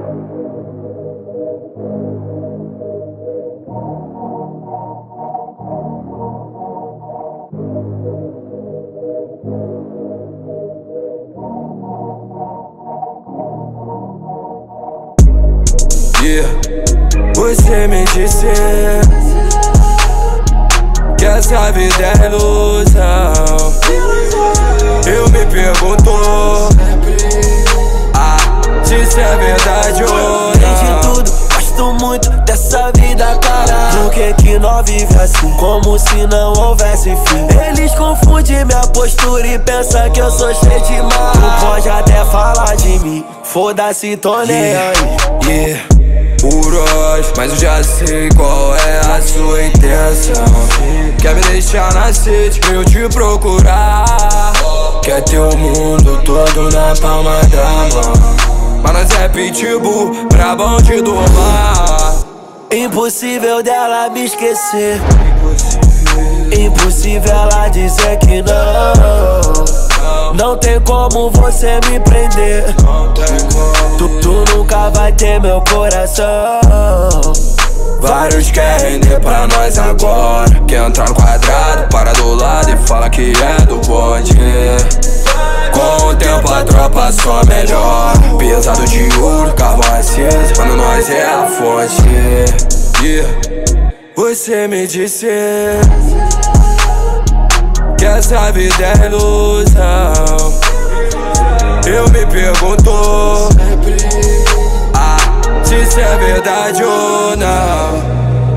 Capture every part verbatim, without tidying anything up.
Yeah. Você me disse que essa vida é ilusão. Eu me pergunto ah, se isso é verdade ou não. Tem de tudo, gosto muito dessa vida, cara. Por que que nós vive assim, como se não houvesse fim? Eles confundem minha postura e pensam que eu sou cheio de mal. Tu pode até falar de mim, foda-se, tô nem Yeah, aí. yeah. Puros, mas eu já sei qual é a sua intenção. Quer me deixar na sede pra eu te procurar. Quer ter o mundo todo na palma da mão. Mas nós é pitbull, brabão de domar. Impossível dela me esquecer, impossível ela dizer que não. Não tem como você me prender. Tu, tu nunca vai ter meu coração. Vários querem render pra nós agora. Quer entrar no quadrado, para do lado e fala que é do bonde. Com o tempo a tropa só melhor. Pesado de ouro, carvão aceso, quando nós é a fonte. Yeah. Você me disse que essa vida é ilusão. Eu me pergunto ah, se isso é verdade ou não.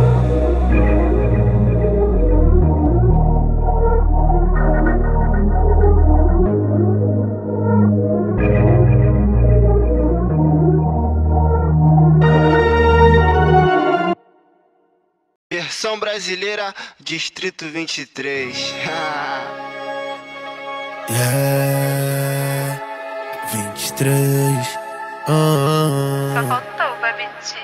Versão brasileira, Distrito vinte e três. Yeah, vinte e três. Ah, Só faltou pra mentir.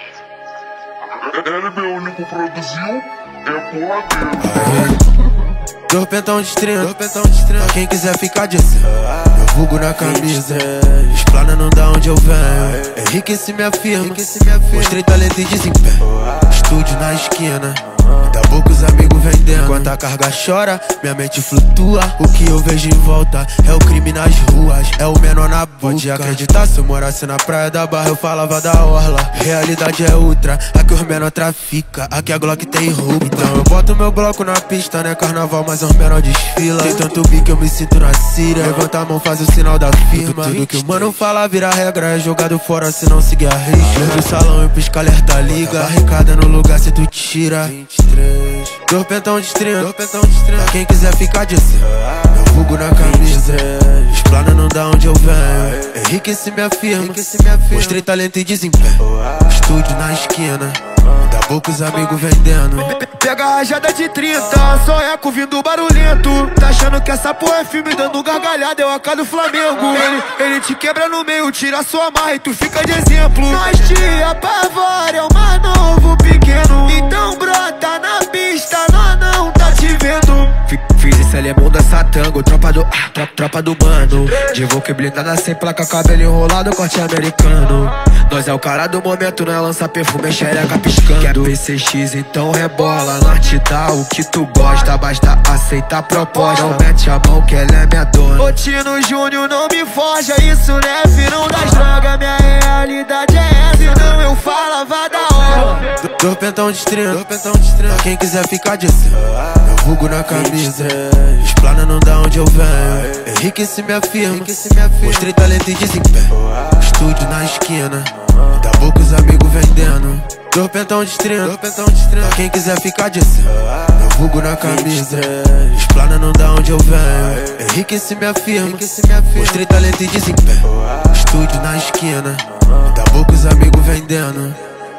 L B único produziu, é porra dele. Dois pentão de trinta, pra quem quiser ficar de cem. Meu vulgo na camisa, explana não dá onde eu venho. Enriqueci minha firma, mostrei talento e desempenho. Estúdio na esquina, da boca os amigos vendendo. Enquanto a carga chora, minha mente flutua. O que eu vejo em volta é o crime nas ruas, é o menor na boca. Pode acreditar, se eu morasse na praia da Barra eu falava da orla. Realidade é outra, aqui os menor trafica, aqui a Glock tem roupa. Então eu boto meu bloco na pista, né carnaval, mas os menor desfila. Tem tanto bico que eu me sinto na Síria. Levanta a mão, faz o sinal da firma. Tudo que o mano fala vira regra, é jogado fora se não seguir a risca. Lembra o salão e pisca alerta liga, barricada no lugar se tu tira. Vinte e três. Dois pentão de trinta, pra quem quiser ficar de cem. Meu vulgo na camisa, explana não dá onde eu venho. Enriqueci minha firma, mostrei talento e desempenho. Estúdio na esquina, da boca os amigos vendendo. Pega a rajada de trinta, só eco vindo barulhento. Tá achando que essa porra é filme dando gargalhada, é o A K do Flamengo. Ele, ele te quebra no meio, tira sua marra e tu fica de exemplo. Nós te apavora, é o mais novo pequeno. Então brota na pista, nós não tá te vendo. Fiz esse alemão dança tango, tropa do, ah, tropa, tropa do mano. De Volk blindada sem placa, cabelo enrolado, corte americano. Nós é o cara do momento, não é lança perfume, é xereca piscando. Quer P C X, então rebola, nós te dá o que tu gosta. Basta aceitar a proposta, não mete a mão que ela é minha dona. Ô Tino Júnior, não me forja, isso não é virão das drogas. Minha realidade é essa, senão eu falava da hora. Dois pentão de trinta, pra quem quiser ficar de cem. Meu vulgo na camisa, explana não dá onde eu venho. Enriqueci minha firma, mostrei talento e desempenho. Estúdio na esquina, da boca os amigos vendendo. Dois pentão de trinta, pra quem quiser ficar de cem. Meu vulgo na camisa, explana não dá onde eu venho. Enriqueci minha firma, mostrei talento e desempenho. Estúdio na esquina, da boca os amigos vendendo.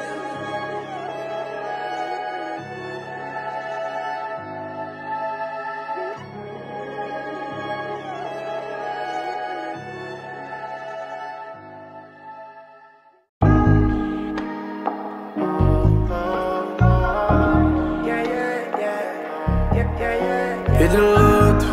Pedro Luto.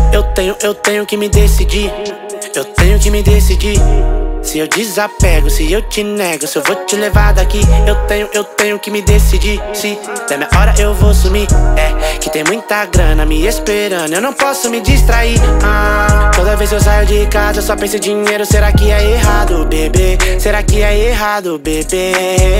Eu tenho, eu tenho que me decidir. Eu tenho que me decidir. Se eu desapego, se eu te nego, se eu vou te levar daqui. Eu tenho, eu tenho que me decidir. Se der minha hora eu vou sumir. É, que tem muita grana me esperando, eu não posso me distrair. ah, Toda vez que eu saio de casa eu só penso em dinheiro. Será que é errado, bebê? Será que é errado, bebê?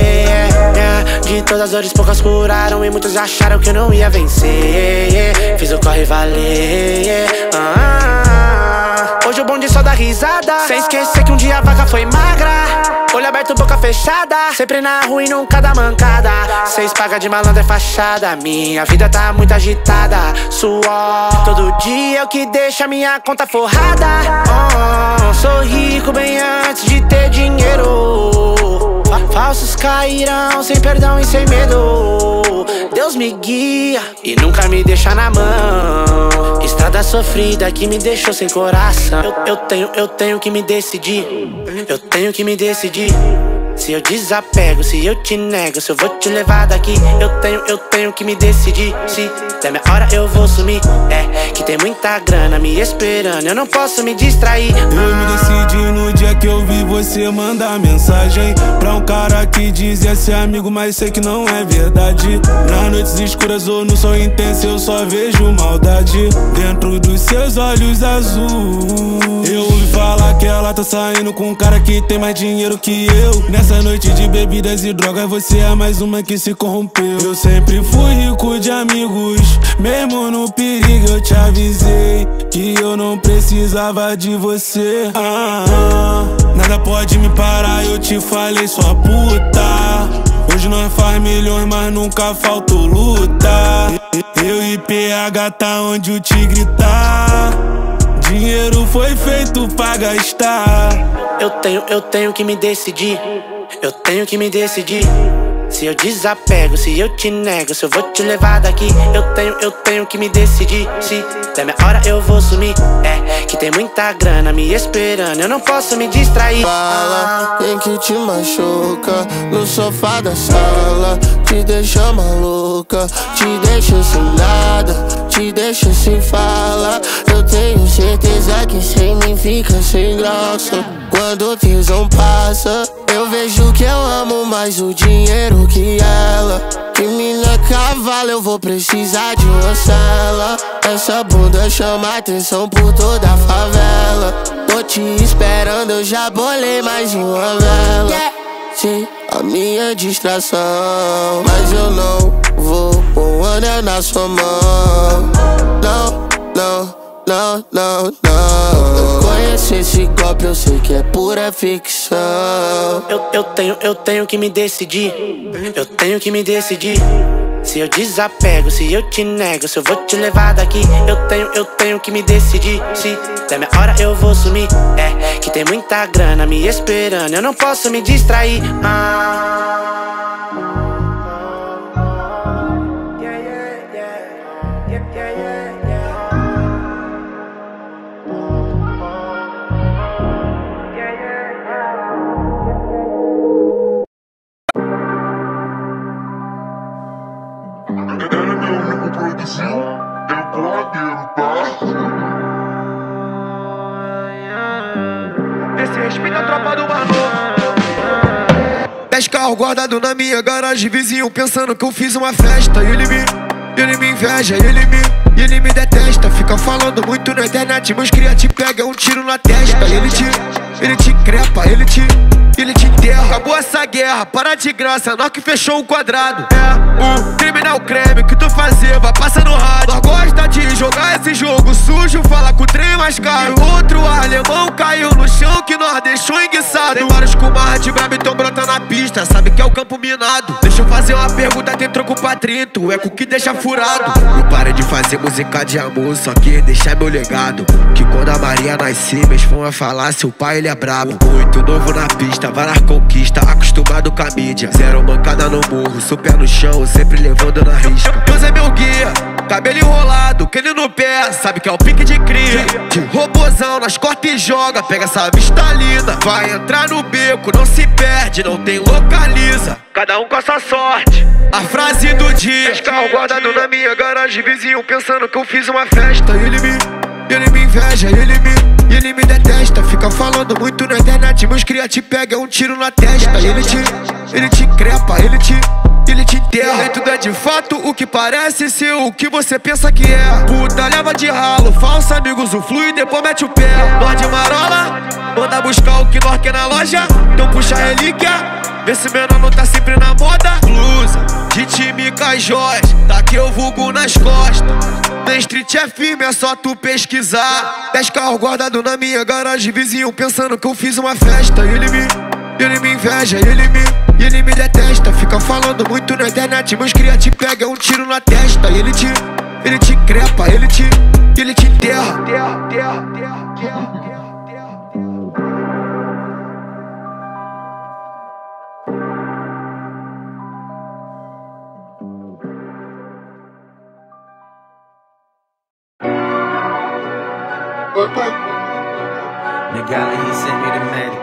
é, De todas as dores poucas curaram e muitos acharam que eu não ia vencer. Fiz o corre valer. ah, Hoje o bonde só dá risada, sem esquecer que um dia a vaca foi magra. Olho aberto, boca fechada, sempre na rua e nunca dá mancada. Cês paga de malandro é fachada. Minha vida tá muito agitada. Suor, todo dia é o que deixa minha conta forrada. oh, Sou rico bem antes de ter dinheiro. Falsos cairão sem perdão e sem medo. Deus me guia e nunca me deixa na mão. Estrada sofrida que me deixou sem coração. Eu, eu tenho, eu tenho que me decidir. Eu tenho que me decidir. Se eu desapego, se eu te nego, se eu vou te levar daqui. Eu tenho, eu tenho que me decidir. Se der minha hora eu vou sumir. É, que tem muita grana me esperando, eu não posso me distrair. Eu me decidi no dia que eu vi você mandar mensagem pra um cara que dizia ser amigo, mas sei que não é verdade. Nas noites escuras ou no sol intenso eu só vejo maldade dentro dos seus olhos azuis. Eu ouvi falar que ela tá saindo com um cara que tem mais dinheiro que eu. Nessa noite de bebidas e drogas você é mais uma que se corrompeu. Eu sempre fui rico de amigos, mesmo no perigo eu te avisei que eu não precisava de você. ah, ah, Nada pode me parar, eu te falei sua puta. Hoje nós faz milhões, mas nunca faltou luta. Eu e P H tá onde o tigre tá. Dinheiro foi feito pra gastar. Eu tenho, eu tenho que me decidir. Eu tenho que me decidir. Se eu desapego, se eu te nego, se eu vou te levar daqui. Eu tenho, eu tenho que me decidir. Se der minha hora eu vou sumir. É, que tem muita grana me esperando, eu não posso me distrair. Fala, quem que te machuca no sofá da sala, te deixa maluca, te deixa sem nada, te deixa sem fala. Eu tenho certeza que sem mim fica sem graça. Quando o tesão passa, eu vejo que eu amo mais o dinheiro que ela. Que mina cavalo, eu vou precisar de uma cela. Essa bunda chama atenção por toda a favela. Tô te esperando, eu já bolei mais de uma vela. Sim, a minha distração, mas eu não vou pôr um anel na sua mão. Não, não, não, não, não. Conheço esse golpe, eu sei que é pura ficção. Eu, eu tenho, eu tenho que me decidir. Eu tenho que me decidir. Se eu desapego, se eu te nego, se eu vou te levar daqui. Eu tenho, eu tenho que me decidir. Se der minha hora eu vou sumir. É, que tem muita grana me esperando, eu não posso me distrair. ah. Ela é meu amigo produziu, é boladeiro, tá? Esse respeito a tropa do Manu. Dez carros guardados na minha garagem, vizinho pensando que eu fiz uma festa. E ele me, ele me inveja, ele me, ele me detesta. Fica falando muito na internet, meus cria te pega um tiro na testa. Ele te, ele te crepa, ele te, ele te enterra. Acabou essa guerra, para de graça, nós que fechou o quadrado. É o criminal creme que tu fazer, vai passar no rádio. Nós gosta de jogar esse jogo sujo, fala com o trem mais caro. Outro alemão caiu no chão que nós deixou enguiçado. Tem vários com marra de brabo, então brota na pista, sabe que é o campo minado. Deixa eu fazer uma pergunta, tem troco pra trinta, o eco que deixa furado. Não para de fazer música de amor, só que deixar meu legado. Que quando a Maria nascer, meus fãs vão falar, seu pai ele é brabo. Muito novo na pista, vai nas conquistas, acostumado com a mídia. Zero mancada no morro, super no chão, sempre levando na risca. Deus é meu guia, cabelo enrolado, quele no pé, sabe que é o pique de cria. De robozão, nós corta e joga, pega essa vista linda. Vai entrar no beco, não se perde, não tem localiza. Cada um com a sua sorte. A frase do dia: carro guardado na minha garagem, vizinho pensando que eu fiz uma festa. Ele me, ele inveja, ele me, ele me detesta. Fica falando muito na internet, meus cria te pega um tiro na testa. Ele te, ele te increpa, ele te, ele te enterra. Nem tudo é de fato o que parece ser o que você pensa que é. Puta leva de ralo, falsa amigos usufrui e depois mete o pé. Nós de marola, manda buscar o que nós quer na loja. Então puxa a relíquia, vê se menor não tá sempre na moda. Blusa de time com as joias, daqui eu vulgo nas costas. Na street é firme, é só tu pesquisar. Dez carros guardados na minha garagem, vizinho pensando que eu fiz uma festa. Ele me, ele me inveja, ele me, ele me detesta. Fica falando muito na internet, meus cria te pega um tiro na testa. Ele te, ele te increpa, ele te, ele te enterra. Negala, he sent me the medic.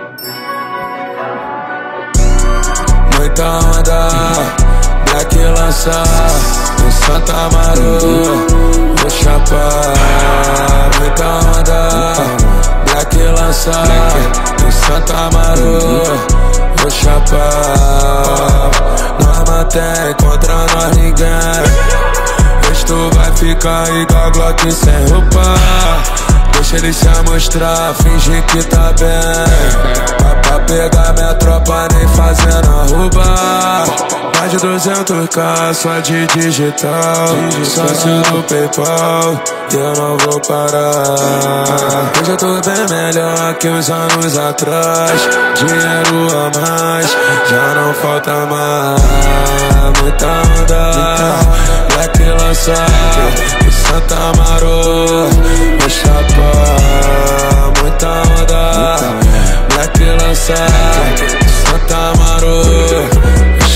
Muita onda, Black lança em Santa Amaro, vou chapar. Muita onda, Black lança em Santa Amaro, vou chapar. Nós mantém contra nós ninguém. Tu vai ficar igual Glock sem roupa. Deixa ele se amostrar, fingir que tá bem. Vai pra pegar minha tropa, nem fazendo arroba. Mais de duzentos k só de digital. Sócio do PayPal, e eu não vou parar. Hoje eu tô bem melhor que os anos atrás. Dinheiro a mais, já não falta mais. Muita onda, Black lança em Santa Amaro, vou chapar. Muita onda, Black lança em Santa Amaro, vou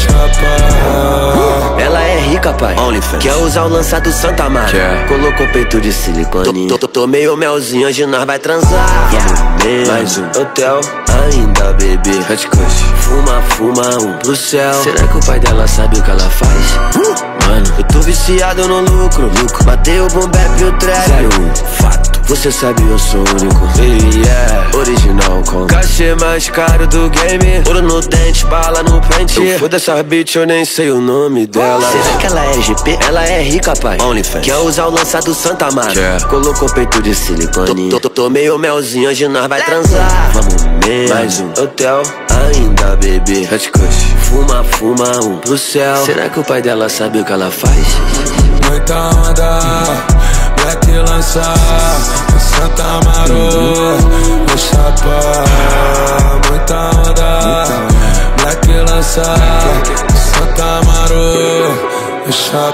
chapar. Ela é rica, pai, OnlyFans. Quer usar o lançado Santa Amaro, colocou peito de silicone. Tomei o melzinho, hoje nós vai transar. Vamos mais um hotel, ainda bebê. Fuma, fuma, um pro céu. Será que o pai dela sabe o que ela faz? Mano, eu tô viciado no lucro, lucro. Bateu o boom bap e o trap. Zero um, fato, você sabe eu sou único. Yeah, original com cachê mais caro do game. Ouro no dente, bala no pente. Eu fui dessa bitch, eu nem sei o nome dela. Será que ela é G P? Ela é rica, pai, OnlyFans. Quer usar o lançado Santa Amaro, yeah. Colocou peito de silicone. Tomei o melzinho, hoje nós vai transar. Vamos mesmo, mais um hotel, ainda bebê. Fuma, fuma, um pro céu. Será que o pai dela sabe o que ela faz? Muita onda, Black lança em Santa Amaro, vou chapar. Muita onda, Black lança em Santa Amaro, vou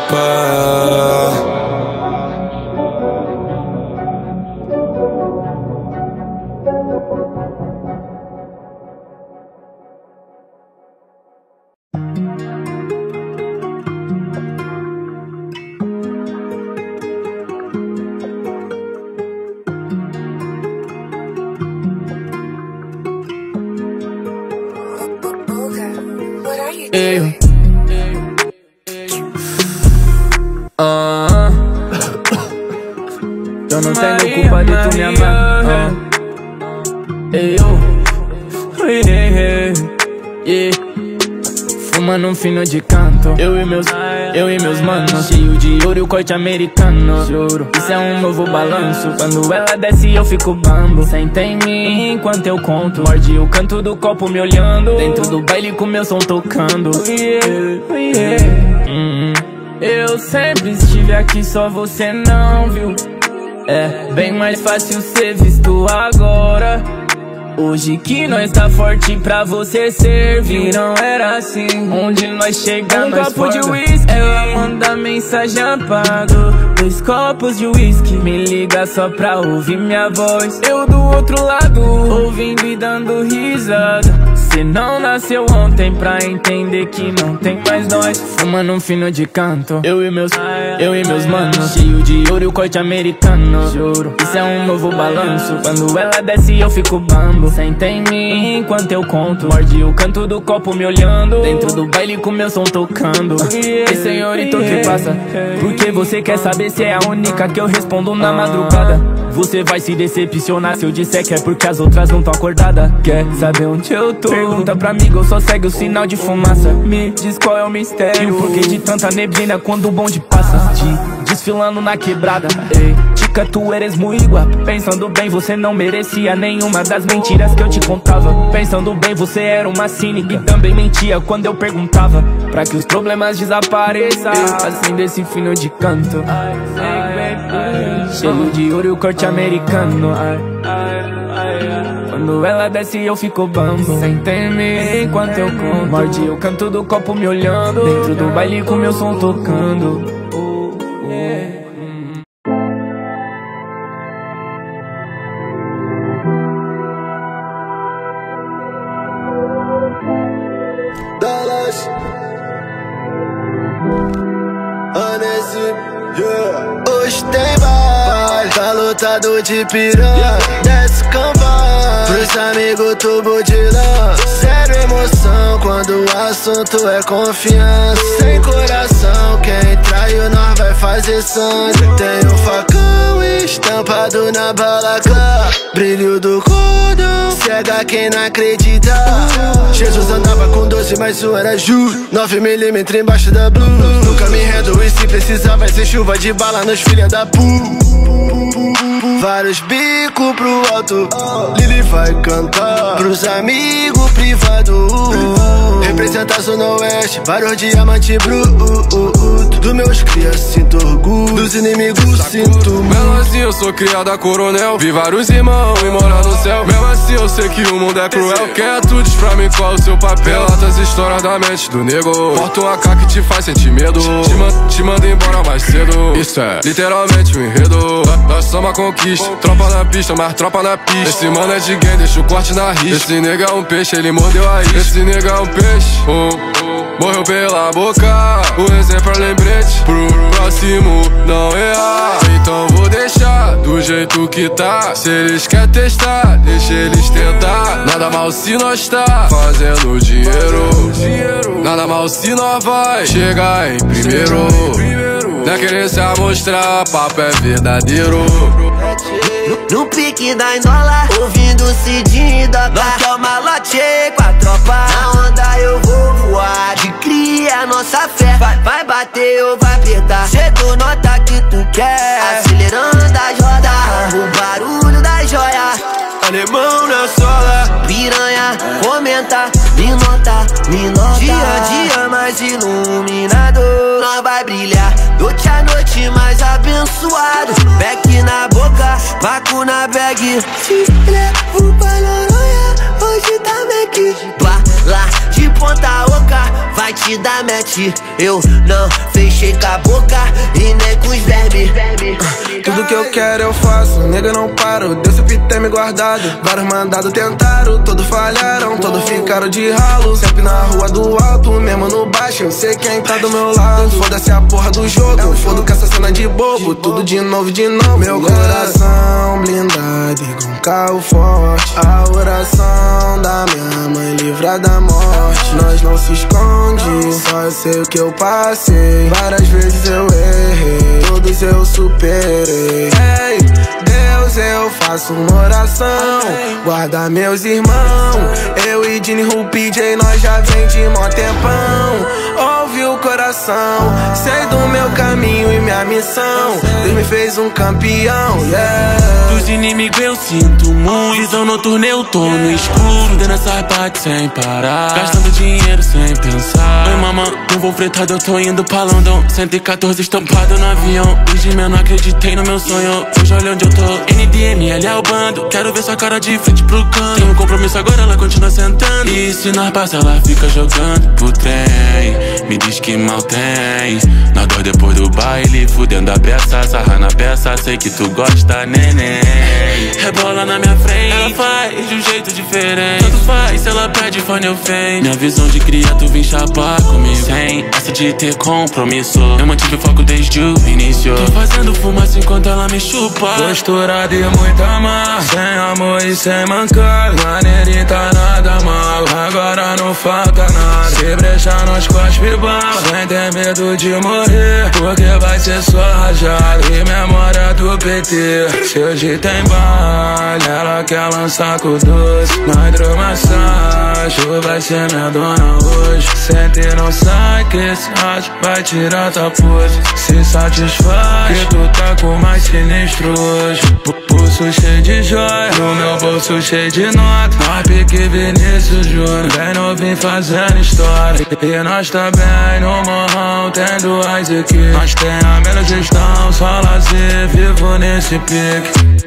chapar. Eu, ah, eu não tenho culpa de tu me amar. Ah. Eu, yeah. Fumando um fino de canto. Eu e meus, eu e meus manos. Cheio de ouro e o corte americano. Juro, isso é um novo balanço. Quando ela desce eu fico bambo. Senta em mim enquanto eu conto. Morde o canto do copo me olhando. Dentro do baile com meu som tocando. Yeah, yeah. Hum, eu sempre estive aqui, só você não viu. É bem mais fácil ser visto agora. Hoje que nós tá forte pra você servir. Não era assim, onde nós chegamos. Um copo de whisky, ela manda mensagem apago. Dois copos de whisky, me liga só pra ouvir minha voz. Eu do outro lado, ouvindo e dando risada. Cê não nasceu ontem pra entender que não tem mais nós. Fumando um fino de canto. Eu e meus, eu e meus manos. Cheio de ouro e o corte americano. Juro, isso é um novo balanço. Quando ela desce eu fico bambo. Senta em mim enquanto eu conto. Morde o canto do copo me olhando. Dentro do baile com meu som tocando. Ei, senhorito, o que passa? Porque você quer saber se é a única que eu respondo na madrugada. Você vai se decepcionar se eu disser que é porque as outras não tão acordadas. Quer saber onde eu tô? Pergunta pra amiga ou só segue o sinal de fumaça. Me diz qual é o mistério, o porquê de tanta neblina quando o bonde passa. Te desfilando na quebrada. Ei, tica, tu eres muito guapa. Pensando bem, você não merecia nenhuma das mentiras que eu te contava. Pensando bem, você era uma cínica e também mentia quando eu perguntava pra que os problemas desapareçam. Assim desse fino de canto. Cheio de ouro e o corte americano. Quando ela desce eu fico bambo. Sem temer enquanto eu conto. Morde o canto do copo me olhando. Dentro do baile com meu som tocando. Dallas, Anesi, yeah. Hoje tem baile, tá lotado de piranha. Desce cambada, pros amigos tubo de lã. Zero emoção quando o assunto é confiança. Sem coração, quem traiu nós vai fazer sangue. Tem um facão estampado na bala clara. Brilho do cordão, cega quem não acredita. Jesus andava com doze, mas um era juro. nove milímetros embaixo da blue. Nunca me rendo e se precisar vai ser chuva de bala nos filha da pu. Vários bicos pro alto, Lili vai cantar pros amigos privado. Representa a Zona Oeste, vários diamantes bruto. Do meus crias sinto orgulho, dos inimigos sinto muito. Mesmo assim eu sou criada coronel. Vi vários irmãos e mora no céu. Mesmo assim eu sei que o mundo é cruel. Quem é tu diz pra mim qual é o seu papel? Outras histórias da mente do nego. Porta um A K que te faz sentir medo. Te, man te manda embora mais cedo. Isso é literalmente um enredo. Nós somos a conquista. Tropa na pista, mas tropa na pista. Esse mano é de game, deixa o corte na risca. Esse nega é um peixe, ele mordeu a isca. Esse nega é um peixe, oh, oh, morreu pela boca. O exemplo é lembrete pro próximo não errar. Então vou deixar do jeito que tá. Se eles querem testar, deixa eles tentar. Nada mal se nós tá fazendo dinheiro. Nada mal se nós vai chegar em primeiro. Não é querer se amostrar, papo é verdadeiro. No pique da Inola, ouvindo o Cidinho da Nós que é o malote com a tropa. Na onda eu vou voar, de cria nossa fé. Vai, vai bater ou vai apertar, cedo nota que tu quer. Acelerando as rodas, o barulho da joia. Alemão na sola, piranha, comenta, me nota, me nota. Dia a dia mais iluminado, nós vai brilhar. Noite a noite mais abençoado. Beck na boca, vácuo na bag. Te levo pra Noronha, hoje tá Mac. Bala de ponta oca, vai te dar match. Eu não fechei com a boca e nem com os vermes. Tudo que eu quero eu faço, nega não paro. Deus sempre tem me guardado. Vários mandados tentaram, todos falharam, todos ficaram de ralo. Sempre na rua do alto, mesmo no baixo, eu sei quem tá do meu lado. Foda-se a porra do jogo, foda com essa cena de bobo. Tudo de novo, de novo. Meu coração blindado igual um carro forte. A oração da minha mãe livra da morte. Nós não se esconde, só eu sei o que eu passei. Várias vezes eu errei, todos eu superei. Ei, Deus, eu faço uma oração, guarda meus irmãos. Eu e Dini, Ru, P J, nós já vem de mó tempão. Ouve o coração, sei do meu caminho e minha missão. Deus me fez um campeão, yeah. Dos inimigos eu sinto muito. Visão noturna eu tô no escuro, dando essas partes sem parar, gastando dinheiro sem pensar. Oi mamãe, não vou fretado, eu tô indo pra London. cento e quatorze estampado no avião. Desde meu não acreditei no meu sonho. Hoje olha onde eu tô, N D M L é o bando. Quero ver sua cara de frente pro canto. Tem um compromisso agora, ela continua sentando. E se nós passa, ela fica jogando pro trem. Me diz que mal tem. Nós dois depois do baile, fudendo a peça. Sarra na peça, sei que tu gosta, neném. Rebola na minha frente, ela faz de um jeito diferente. Tanto faz, se ela pede fone eu venho. Minha visão de cria, tu vem chapar comigo. Sem essa de ter compromisso, eu mantive o foco desde o início. Tô fazendo fumaça enquanto ela me chupa. Postura de muita mar, sem amor e sem mancar. Maneirita nada mal. agora não falta nada. Se brechar nós cospe bala, sem ter medo de morrer, porque vai ser só rajado e memória do P T. Se hoje tem baile, ela quer lançar com doce, na hidromassagem vai ser minha dona hoje. Sente e não sai que esse rádio vai tirar tua pose. Se satisfaz que tu tá com o mais sinistro hoje. Pulso cheio de joia, no meu bolso cheio de nota, nós pique Vinícius Júnior, bem novinho fazendo história. E nós tá bem no morrão, tem duas equipes. Nós tem a melhor gestão, só lazer, vivo nesse pique.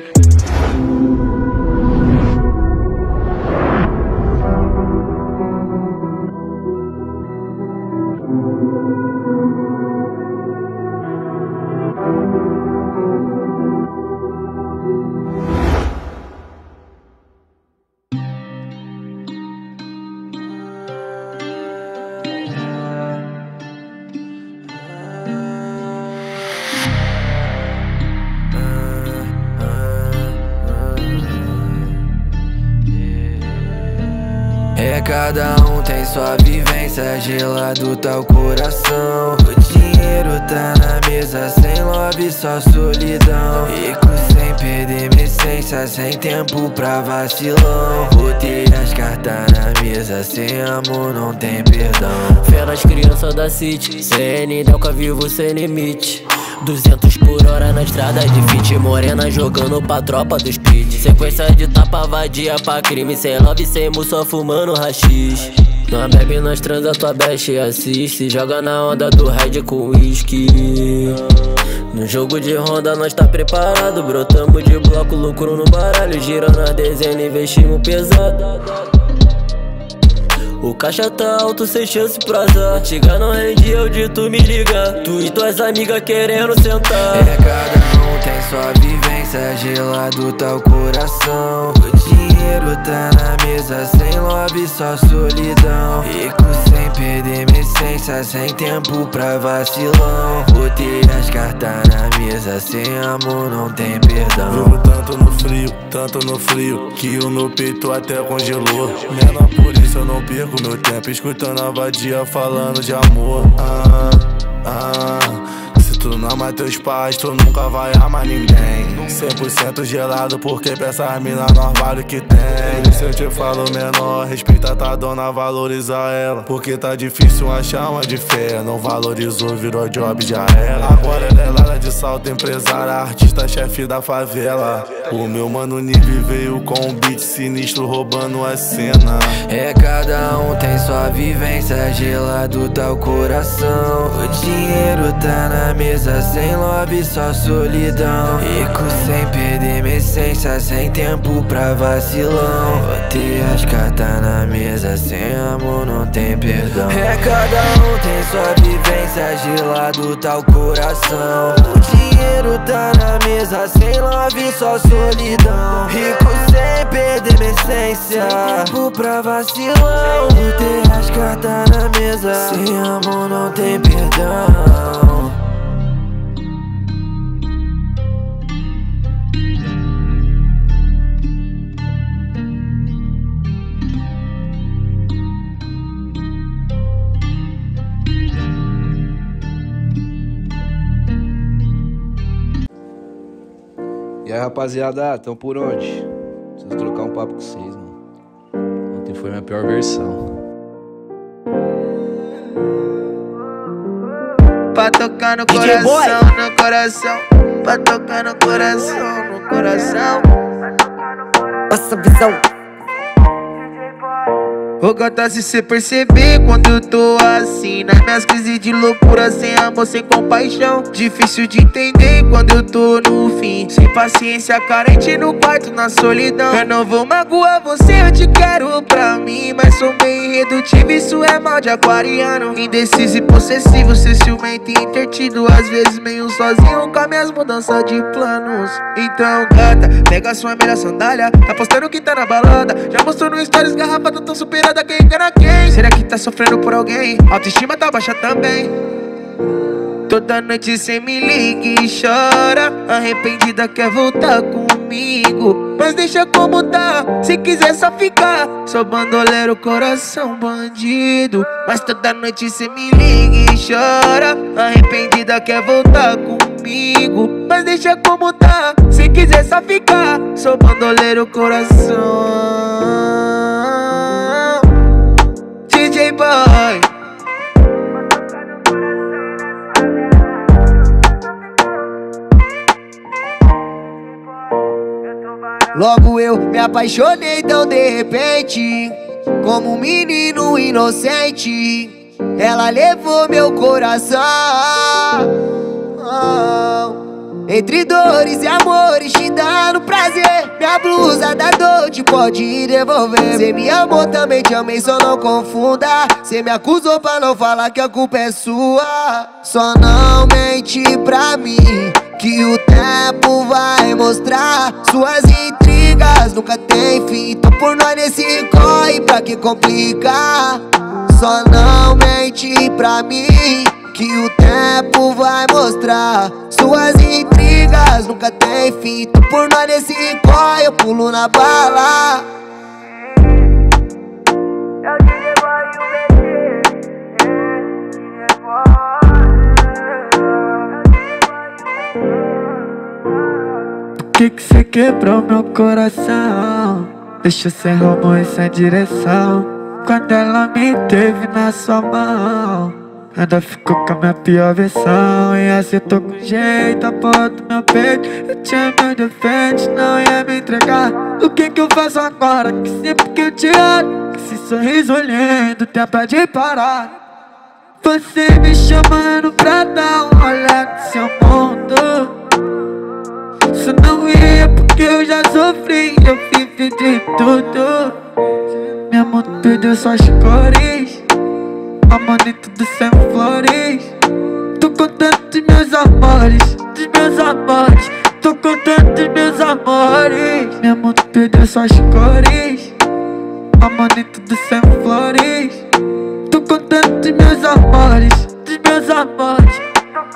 É, cada um tem sua vivência, gelado tá o coração. O dinheiro tá na mesa, sem lobby, só solidão. Rico sem perder minha essência, sem tempo pra vacilão. Botei as cartas na mesa, sem amor não tem perdão. Fé nas crianças da City, C N Delca vivo sem limite. Duzentos por hora na estrada de fit, morena jogando pra tropa do speed. Sequência de tapa vadia pra crime, sem love, sem mu, só fumando rachis. Nós bebe, nós transa, tua best e assiste. Joga na onda do raid com whisky. No jogo de ronda nós tá preparado, brotamos de bloco, lucro no baralho. Girando a dezena, investimos pesado. O caixa tá alto, sem chance pra azar. Chega não rende, eu de tu me liga. Tu e tuas amigas querendo sentar. É, cada um tem sua vivência, gelado tá o coração. O dinheiro tá na mesa, sem lobby, só solidão. Rico sem perder minha essência, sem tempo pra vacilão. Botei as cartas na mesa, sem amor não tem perdão. Vivo tanto no frio, tanto no frio, que o meu peito até congelou. Menor por isso eu não perco meu tempo escutando a vadia falando de amor. Ah, ah, se tu não ama teus pais, tu nunca vai amar ninguém. Cem por cento gelado, porque pra essas minas nós vale o que tem. Se eu te falo menor, respeita tua dona, valoriza ela, porque tá difícil achar uma de fé. Não valorizou, virou job, já era. Agora ela é Lara de salto, empresária, artista, chefe da favela. O meu mano Nive veio com um beat sinistro, roubando a cena. É, cada um tem sua vivência, gelado tá o coração. O dinheiro tá na mesa, sem lobby, só solidão. Rico sem perder minha essência, sem tempo pra vacilão. Botei as cartas na mesa, sem amor não tem perdão. É, cada um tem sua vivência, gelado tá o coração. O dinheiro tá na mesa, sem love, só solidão. Rico sem perder minha essência, sem tempo pra vacilão. Botei as cartas na mesa, sem amor não tem perdão. E aí, rapaziada, tão por onde? Preciso trocar um papo com vocês, mano. Ontem foi minha pior versão. Pra tocar no coração, no coração. Pra tocar no coração, no coração. Passa visão. Ô gata, se cê perceber quando eu tô assim, nas minhas crises de loucura, sem amor, sem compaixão. Difícil de entender quando eu tô no fim, sem paciência, carente no quarto, na solidão. Eu não vou magoar você, eu te quero pra mim, mas sou meio irredutível, isso é mal de aquariano. Indeciso e possessivo, ser ciumento e intertido, às vezes meio sozinho com as minhas mudanças de planos. Então gata, pega a sua melhor sandália, tá postando que tá na balada, já mostrou no stories garrafada, tão superada. Quem engana quem? Será que tá sofrendo por alguém? Autoestima tá baixa também. Toda noite cê me liga e chora, arrependida quer voltar comigo. comigo. Mas deixa como tá, se quiser só ficar. Sou bandoleiro, coração bandido. Mas toda noite cê me liga e chora, arrependida quer voltar comigo. Mas deixa como tá, se quiser só ficar. Sou bandoleiro, coração D J Boy. Logo eu me apaixonei tão de repente, como um menino inocente. Ela levou meu coração. Entre dores e amores te dando prazer. Minha blusa da dor te pode devolver. Cê me amou, também te amei, só não confunda. Cê me acusou pra não falar que a culpa é sua. Só não mente pra mim, que o tempo vai mostrar. Suas intrigas nunca tem fim. Tô por nós nesse corre, pra que complicar? Só não mente pra mim, que o tempo vai mostrar. Suas intrigas nunca tem fim. Tô por nós nesse corre, eu pulo na bala. Por que que cê quebrou meu coração? Deixa sem rumo e sem direção. Quando ela me teve na sua mão, ainda ficou com a minha pior versão. E acertou com jeito a porta do meu peito. Eu tinha meus defeitos, não ia me entregar. O que que eu faço agora? Que sempre que eu te olho, que esse sorriso lindo, tempo é de parar. Você me chamando pra dar uma olhada no seu mundo. Isso não ia porque eu já sofri, eu vivi de tudo. Minha mão perdeu suas cores, amor em tudo sem flores. Tô contando dos meus amores, dos meus amores. Tô contando dos meus amores. Minha mão perdeu suas cores, amor em tudo sem flores. Tô contando dos meus amores, dos meus amores.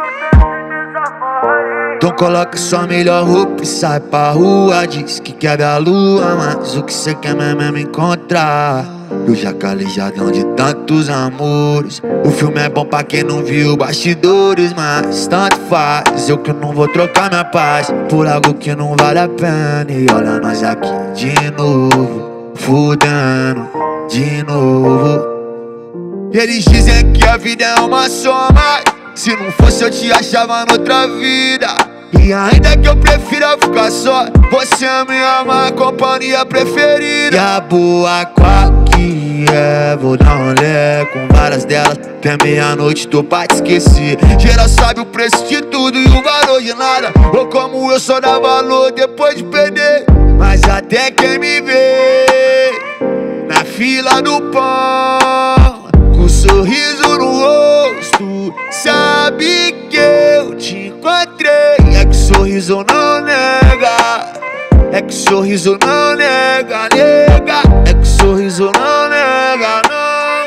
Então coloca sua melhor roupa e sai pra rua. Diz que quer ver a lua, mas o que cê quer mesmo é me encontrar. Eu já calejadão de tantos amores. O filme é bom pra quem não viu bastidores, mas tanto faz. Eu que não vou trocar minha paz por algo que não vale a pena. E olha nós aqui de novo, fudendo de novo. Eles dizem que a vida é uma soma. Se não fosse eu te achava noutra vida. E ainda que eu prefira ficar só, você é minha má companhia preferida. E a boa qual que é? Vou dar um olé com várias delas. Até meia-noite tô pra te esquecer. Geral sabe o preço de tudo e o valor de nada. Ou como eu só dá valor depois de perder. Mas até quem me vê na fila do pão, com um sorriso no rosto, sabe que eu te encontrei. É que sorriso não nega, é que sorriso não nega, nega. É que sorriso não nega, não.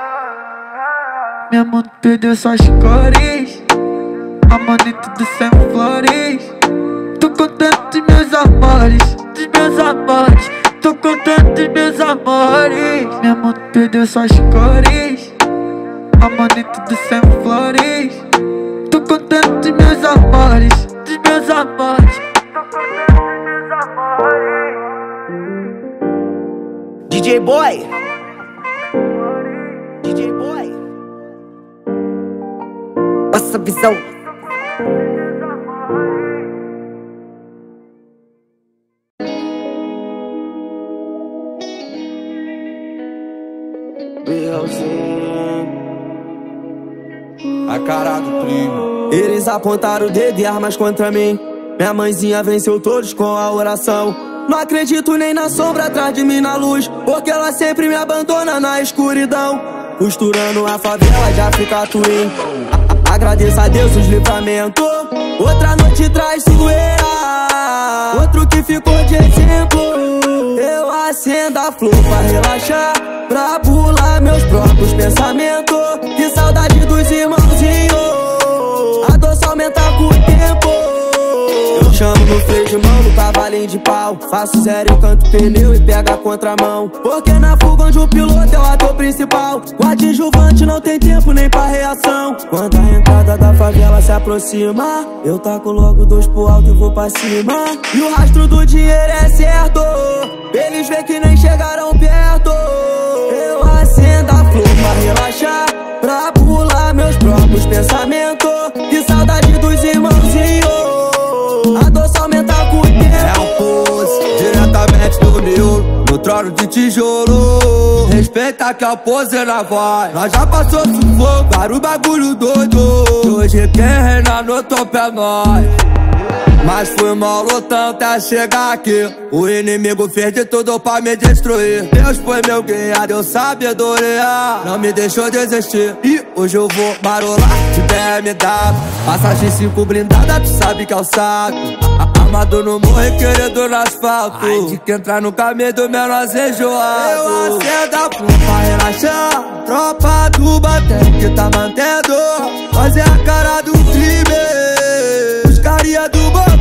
Minha mão perdeu suas cores, amor em tudo sem flores. Tô contando dos meus amores, dos meus amores. Tô contando dos meus amores. Minha mão perdeu suas cores, amor em tudo sem flores. Tô contando dos meus amores, dos meus amores. D J Boy, D J Boy, Passa visão. A cara do primo. Eles apontaram o dedo e armas contra mim. Minha mãezinha venceu todos com a oração. Não acredito nem na sombra atrás de mim na luz, porque ela sempre me abandona na escuridão. Costurando a favela de África Twin. Agradeço a Deus os livramentos. Outra noite traiçoeira, outro que ficou de exemplo. Eu acendo a flor pra relaxar, pra bular meus próprios pensamentos. Que saudade dos irmãozinhos, a dor só aumenta com o tempo. Eu chamo no freio de mão, no cavalinho de pau. Faço zero, canto pneu e pega a contramão. Porque na fuga onde o piloto é o ator principal, o adjuvante não tem tempo nem pra reação. Quando a entrada da favela se aproxima, eu taco logo dois pro alto e vou pra cima. E o rastro do dinheiro é certo, eles veem que nem chegaram perto. Eu acendo a flor pra relaxar, pra pular meus próprios pensamentos. Que saudade dos irmãozinhos, a dor só aumenta com o tempo. É um pose, diretamente do Nilo, no trono de tijolo. Respeita que é o pose na voz, nós já passou sufoco, para o bagulho doido. E hoje quem reina no topo é nós. Mas fui mal lutando até chegar aqui. O inimigo fez de tudo pra me destruir. Deus foi meu guia, deu sabedoria, não me deixou desistir. E hoje eu vou marolar de B M W, passagem cinco blindada, tu sabe que é o saco. Armado no morro e querido no asfalto. Ai, de que entrar no caminho do menor enjoado. Eu acendo a flor pra relaxar, tropa do bater que tá mantendo. Nós é a cara do crime, os carinha do momento.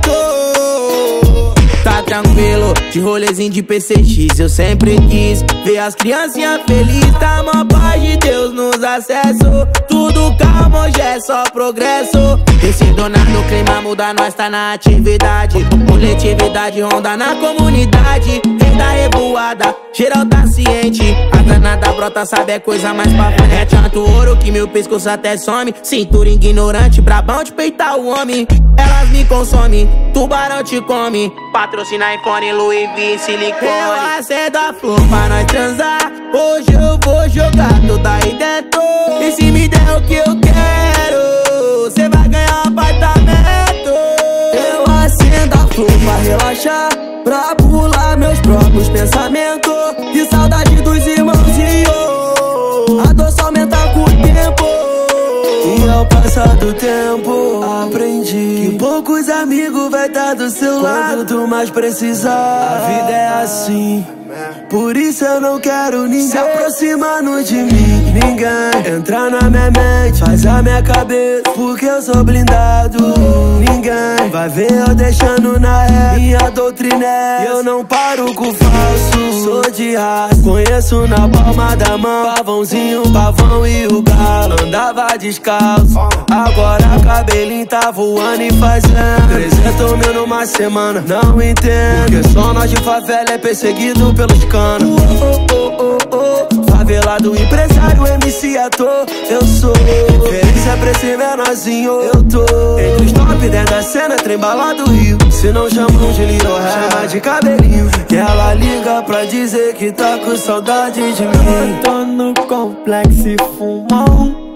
Tá tranquilo, de rolezinho de P C X eu sempre quis ver as criancinhas felizes. Tá mó paz de Deus nos acessos, tudo calmo, hoje é só progresso. Decidonado, o clima muda, nós tá na atividade. Coletividade ronda na comunidade. Rei da revoada, geral tá ciente. A danada brota, sabe, é coisa mais pra frente. É tanto ouro que meu pescoço até some. Cintura ignorante, brabão de peitar o homem. Elas me consomem, tubarão te come. Patrocina iPhone, Louis V, silicone. Eu acendo a flor pra nós transar. Hoje eu vou jogar toda aí dentro. E se me der o que eu quero, cê vai ganhar um apartamento. Eu acendo a flor pra relaxar, pra pular meus próprios pensamentos. Que saudade dos irmãozinhos, a dor só aumenta com o tempo. E ao passar do tempo, aprendi que poucos amigos vai estar do seu lado quando tu mais precisar. A vida é assim, por isso eu não quero ninguém se aproximando de mim. Ninguém entrar na minha mente, faz a minha cabeça, porque eu sou blindado. Ninguém vai ver eu deixando na ré, minha doutrina é, eu não paro com falso. Sou de raça, conheço na palma da mão. Pavãozinho, pavão e o galo andava descalço. Agora cabelinho tá voando e fazendo trezentos mil numa semana, não entendo. Porque só nós de favela é perseguido pelos canos. Oh, oh, oh, oh, oh. Favelado, empresário, M C, ator, eu sou. Referência pra esse menorzinho, eu tô entre os top dez da cena, trem balado Rio. Se não chamam de Little Hair, chama de cabelinho. E ela liga pra dizer que tá com saudade de mim. Eu tô no complexo e fumão,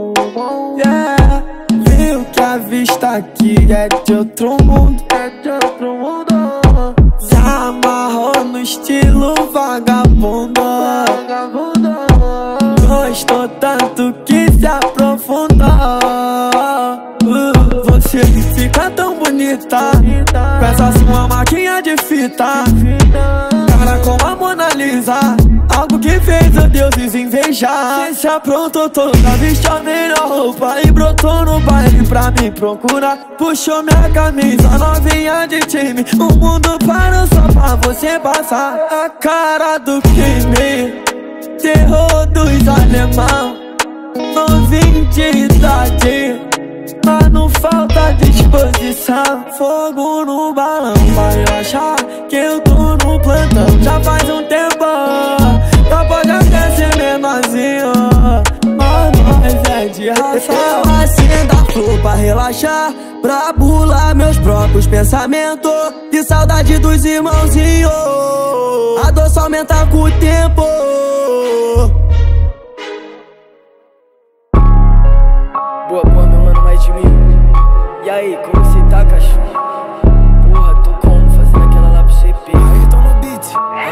yeah. Viu que a vista aqui é de outro mundo, é de outro mundo. Se amarrou no estilo vagabundo, vagabundo. Gostou tanto que se aprofundou. uh, Você fica tão bonita com essa sua maquinha de fita, cara como a Mona Lisa, algo que fez os deuses invejar. Cê se aprontou toda, vestiu a melhor roupa e brotou no baile pra me procurar. Puxou minha camisa, novinha de time, o mundo parou só pra você passar. A cara do crime, terror dos alemão, novinho de idade, mas não falta disposição. Fogo no balão, vai achar que eu tô no plantão já faz um tempo. Não pode até ser menorzinho, mas nós é de raça. Eu acendo a flor pra relaxar, pra pular meus próprios pensamentos. Que saudade dos irmãozinhos, a dor só aumenta com o tempo. Boa, boa, meu mano, mais de mil. E aí, como você tá, cachorro? Porra, tô como? Fazendo aquela lá pro C P. Aí, tô no beat.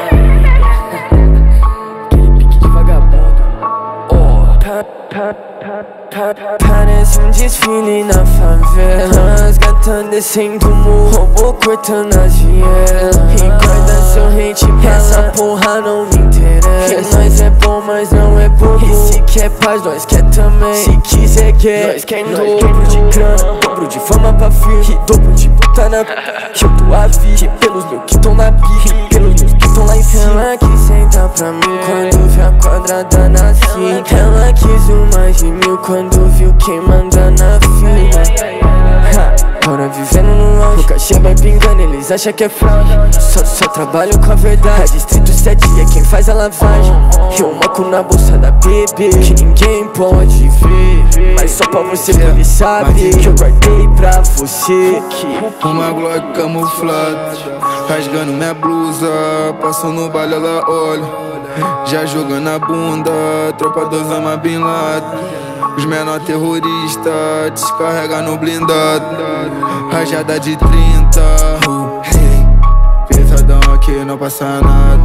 Aquele pique de vagabundo. Oh, pa, pa, pa, pa, pa. Parece um desfile na favela. As gatas descendo o morro, robô cortando as vielas. Recorda seu hate pra lá. Essa porra não me interessa. Nós é bom, mas não é bobo. E se quer paz, nós quer também. Se quiser quer, nós quer dobro. Dobro de grana, dobro de fama pra filme, e dobro de puta na p... Que eu tô a vir, pelos meus que tão na pique, pelos meus que tão lá em cima. Ela que senta pra mim quando vi a quadrada nascer. Ela quis o mais de mil quando viu quem manda na firma. Bora vivendo no auge, o cachê vai pingando, eles acham que é fraude. Só, só trabalho com a verdade. A Distrito sete é quem faz a lavagem. Eu moco na bolsa da bebê, que ninguém pode ver, mas só pra você poder saber que eu guardei pra você. Uma Glock camuflada, rasgando minha blusa. Passou no baile, ela olha, já jogando a bunda. Tropa dos Osama Bin Laden, os menor terroristas, descarrega no blindado. Rajada de trinta, uh, hey. Pesadão aqui, não passa nada,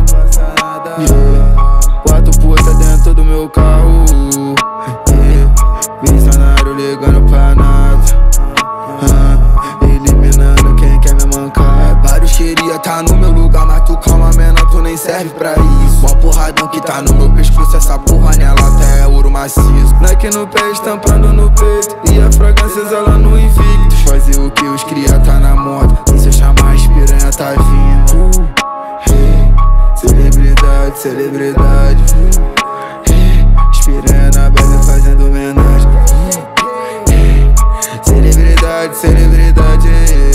yeah. Quatro puta dentro do meu carro, yeah. Visionário ligando pra nada, uh, eliminando quem quer me mancar. Vários xeria tá no meu lugar, mas tu calma, menor, tu nem serve pra isso. Uma porradão que tá no meu pescoço, essa porra nela até é ouro maciço. Nike no pé, estampando no peito, e a fragrância lá no Invictus. Fazer o que os cria tá na moda, e se eu chamar as piranha tá vindo. uh, hey. Celebridade, celebridade, uh, hey. As piranha na base fazendo homenagem. uh, hey. Celebridade, celebridade,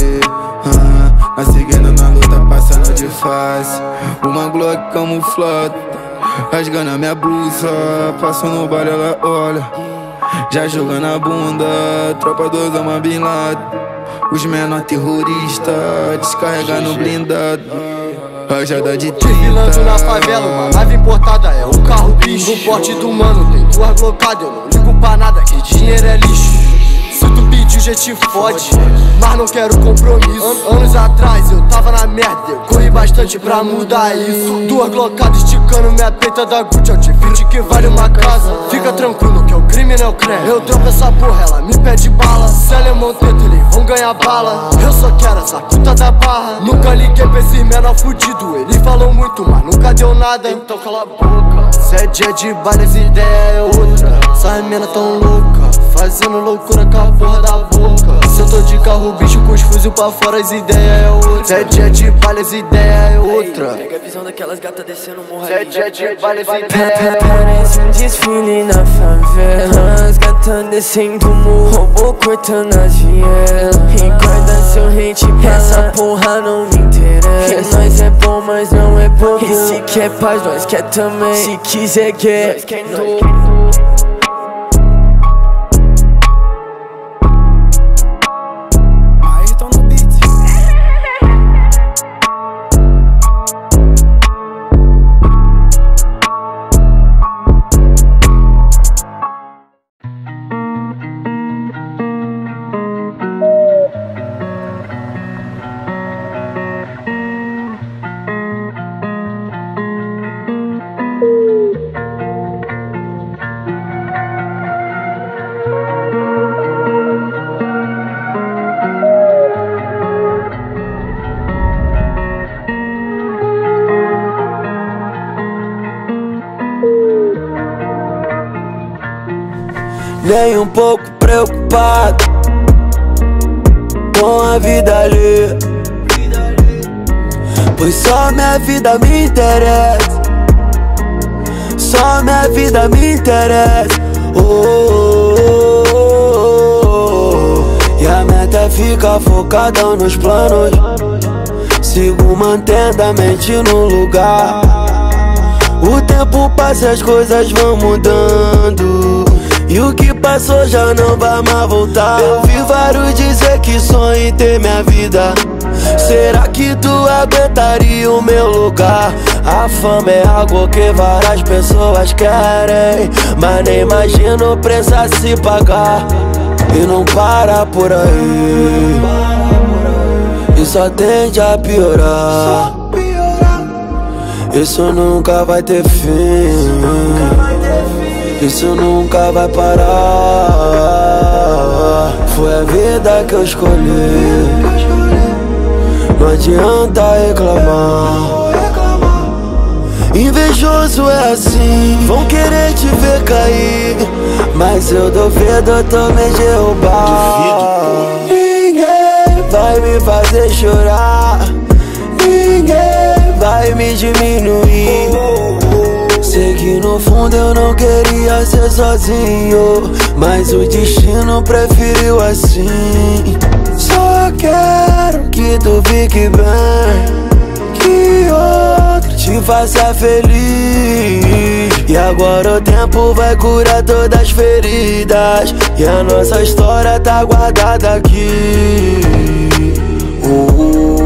uh, nós seguindo na luta, passando de fase. Uma Glock camuflada, rasgando a minha blusa. Passou no baile, ela olha, já jogando a bunda. Tropa dos Osama Bin Laden, os menor terroristas, descarrega no blindado. Rajada de trinta. Desfilando na favela, uma nave importada é um carro bicho. No porte do mano tem duas glocadas, eu não ligo pra nada, que dinheiro é lixo. Se tu pedir, já te fode, mas não quero compromisso. An anos atrás eu tava na merda, eu corri bastante pra mudar isso. Duas glocadas esticando minha peita da Gucci, eu te fit que vale uma casa. Fica tranquilo que o crime não é o creme. Eu dropo essa porra, ela me pede bala. Se ela é monteto, eles vão ganhar bala. Eu só quero essa puta da barra. Nunca liguei pra esse menor fudido, ele falou muito, mas nunca deu nada. Então cala a boca. Se é dia de baile, as ideias é outra. Essas mina tão louca, fazendo loucura com a porra da boca. Se eu tô de carro, bicho, com os fuzil pra fora, as ideias é outra. Se é dia de baile, as ideias é outra. Pega a visão daquelas gatas descendo morro. Se é dia de baile, as ideias é outra. Parece um desfile na favela, as gatas descendo morro, robô cortando as vielas. E guarda seu hate pra essa porra não me interessa. Nós é bom, mas não é bobo. E se quer paz, nós quer também. Se quiser quer, nós quer dobro. Nem um pouco preocupado com a vida ali, pois só minha vida me interessa. Só minha vida me interessa. Oh, oh, oh, oh. E a meta é ficar focadão nos planos, sigo mantendo a mente no lugar. O tempo passa e as coisas vão mudando, e o que passou já não vai mais voltar. Eu vi vários dizer que sonho em ter minha vida. Será que tu aguentaria o meu lugar? A fama é algo que várias pessoas querem, mas nem imagino o preço a se pagar. E não para por aí, e só tende a piorar. Isso nunca vai ter fim, isso nunca vai parar. Foi a vida que eu escolhi, não adianta reclamar. Invejoso é assim, vão querer te ver cair, mas eu duvido, eu tô me derrubar. Ninguém vai me fazer chorar, ninguém vai me diminuir. Sei que no fundo eu não queria ser sozinho, mas o destino preferiu assim. Só quero que tu fique bem, que outro te faça feliz. E agora o tempo vai curar todas as feridas, e a nossa história tá guardada aqui. uh, uh.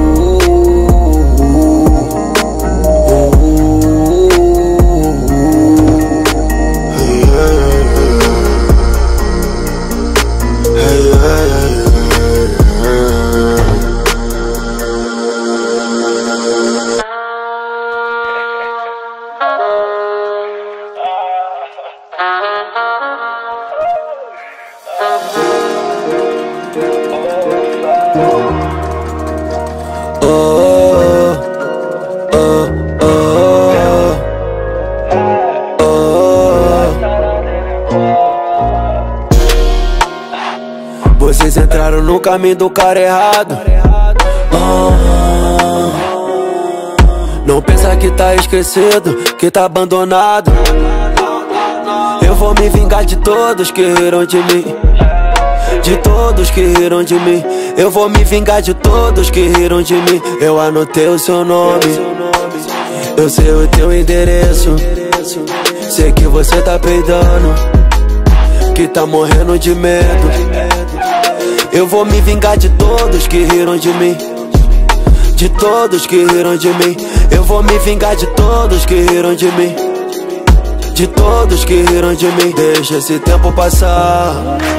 Vocês entraram no caminho do cara errado. oh. Não pensa que tá esquecido, que tá abandonado. Eu vou me vingar de todos que riram de mim, de todos que riram de mim. Eu vou me vingar de todos que riram de mim. Eu anotei o seu nome, eu sei o teu endereço. Sei que você tá peidando, que tá morrendo de medo. Eu vou me vingar de todos que riram de mim, de todos que riram de mim. Eu vou me vingar de todos que riram de mim, de todos que riram de mim. Deixa esse tempo passar.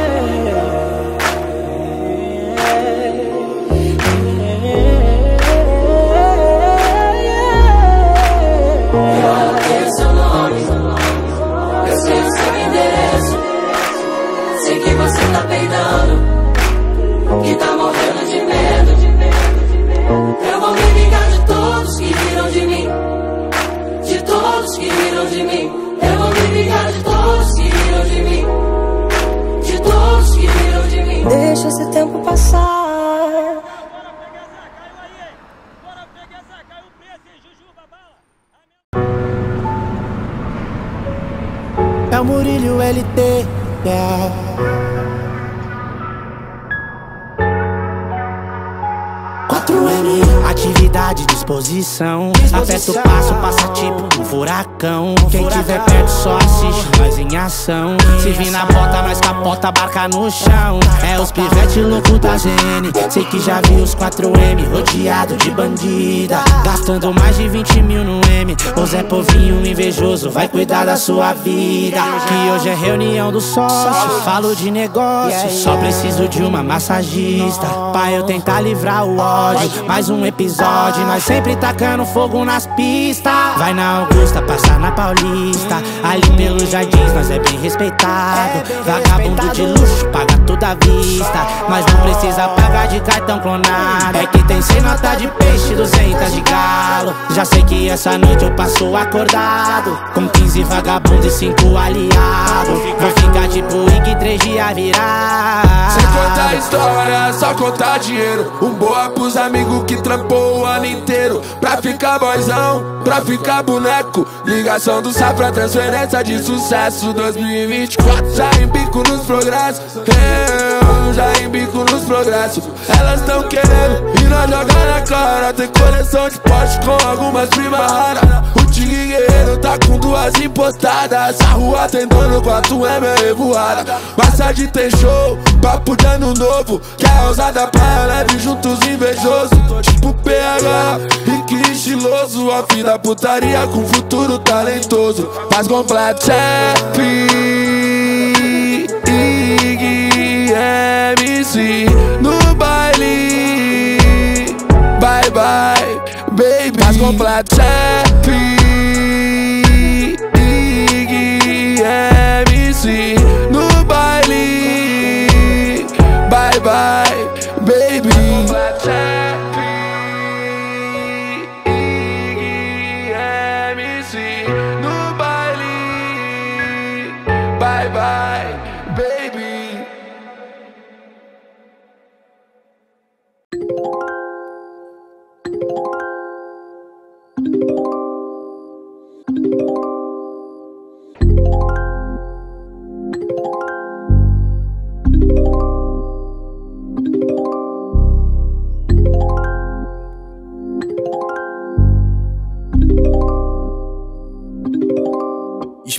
Que tá morrendo de medo, de medo, de medo. Eu vou me vingar de todos que riram de mim, de todos que riram de mim. Eu vou me vingar de todos que riram de mim, de todos que riram de mim. Deixa esse tempo passar. É o Murilo L T, yeah. quatro M, atividade, disposição. Aperta o passo, passa tipo um furacão. Quem tiver perto só assiste nós em ação. Se vir na bota, nós capota, barca no chão. É os pivete louco da G N. Sei que já vi os quatro M rodeado de bandida, gastando mais de vinte mil no M. O Zé Povinho invejoso vai cuidar da sua vida. Que hoje é reunião do sócio, falo de negócio, só preciso de uma massagista pra eu tentar livrar o ódio. Mais um episódio, nós sempre tacando fogo nas pistas. Vai na Augusta, passa na Paulista, ali pelos jardins nós é bem respeitado. Vagabundo de luxo, paga tudo à vista, mas não precisa pagar de cartão clonado. É que tem cem nota de peixe, duzentas de galo. Já sei que essa noite eu passo acordado, com quinze vagabundos e cinco aliados. Vou ficar tipo Ig, três dias virar. Sem contar história, só contar dinheiro. Um boa pros amigos que trampou o ano inteiro pra ficar boizão, pra ficar boneco. Ligação do Safra, transferência de sucesso. Dois mil e vinte e quatro, já embico nos progressos. Eu já embico nos progressos. Elas tão querendo e nós jogar na cara. Tem coleção de Porsche com algumas primas raras. O Tigre Guerreiro tá com duas impostadas. A rua tem dono, quatro M é revoada. Mais tarde tem show, papo de ano novo, que é ousada pra leve juntos invejoso. Tipo P H, rico e estiloso. A vida putaria com futuro talentoso. Faz completo, Chep, Ig, M C no baile. Bye bye, baby. Faz completo, Chep, Ig, M C no baile. Bye bye, baby. M C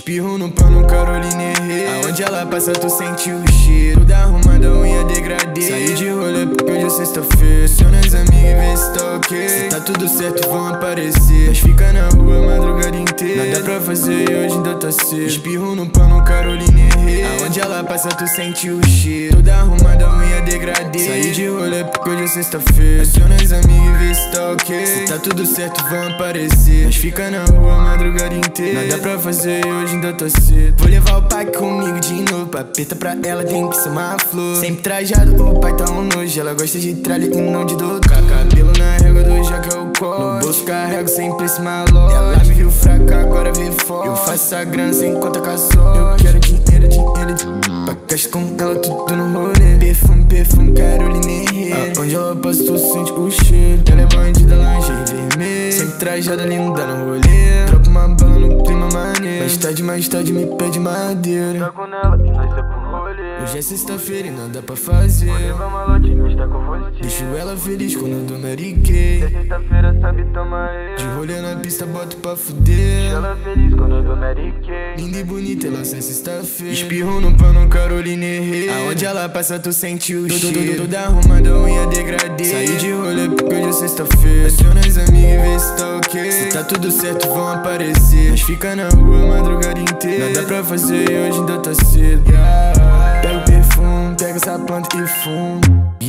Espirro no pano, Carolina Herrera. Aonde ela passa tu sente o cheiro. Toda arrumada, unha degradê. Saí de rolê porque hoje é sexta-feira. Aciona as amigas e vê se tá ok. Se tá tudo certo vão aparecer. Mas fica na rua a madrugada inteira. Nada pra fazer e hoje ainda tá cedo. Espirro no pano, Carolina Herrera. Aonde ela passa tu sente o cheiro. Toda arrumada, unha degradê. Saí de rolê porque hoje é sexta-feira. Aciona as amigas e vê se tá ok. Se tá tudo certo vão aparecer. Mas fica na rua a madrugada inteira. Nada pra fazer e hoje ainda tá cedo. Vou levar o pai comigo de novo. Papeta pra ela tem que ser uma flor. Sempre trajado, o pai tá um nojo. Ela gosta de tralha e não de doutor. Cabelo na régua do jaca é o colo. No bolso carrego sempre esse maló. Ela me viu fraca, agora vê forte. Eu faço a grana sem conta com a sorte. Eu quero dinheiro, dinheiro, dinheiro. Pra caixa com ela tudo no rolê. Perfume, perfume, Carolina Herrera. Aonde ela passa tu sente o cheiro. Ela é bandida, lingerie vermelha. Sempre trajada, linda no rolê. Troca uma bala no clima maneiro. Mais tarde, mais tarde me pede madeira. Tá com ela e nós é pro rolê. Hoje é sexta-feira e não dá pra fazer. Vou levar uma lotinha, mas tá com você. Deixo ela feliz quando eu dou nariquei. É sexta-feira, sabe, toma eu. De rolê na pista, boto pra fuder. Deixo ela feliz quando eu dou nariquei. Linda e bonita, ela sem sexta-feira. Espirro no pano, Carolina Herrera. Aonde ela passa, tu sente o cheiro. Toda arrumada, unha degradê. Saí de rolê porque hoje é sexta-feira. Aciona as amigas e vê se tá ok. Se tá tudo certo, vão aparecer. Mas fica na rua a madrugada inteira. Nada pra fazer e hoje ainda tá cedo. Yeah. Pega o perfume, pega essa planta e fumo.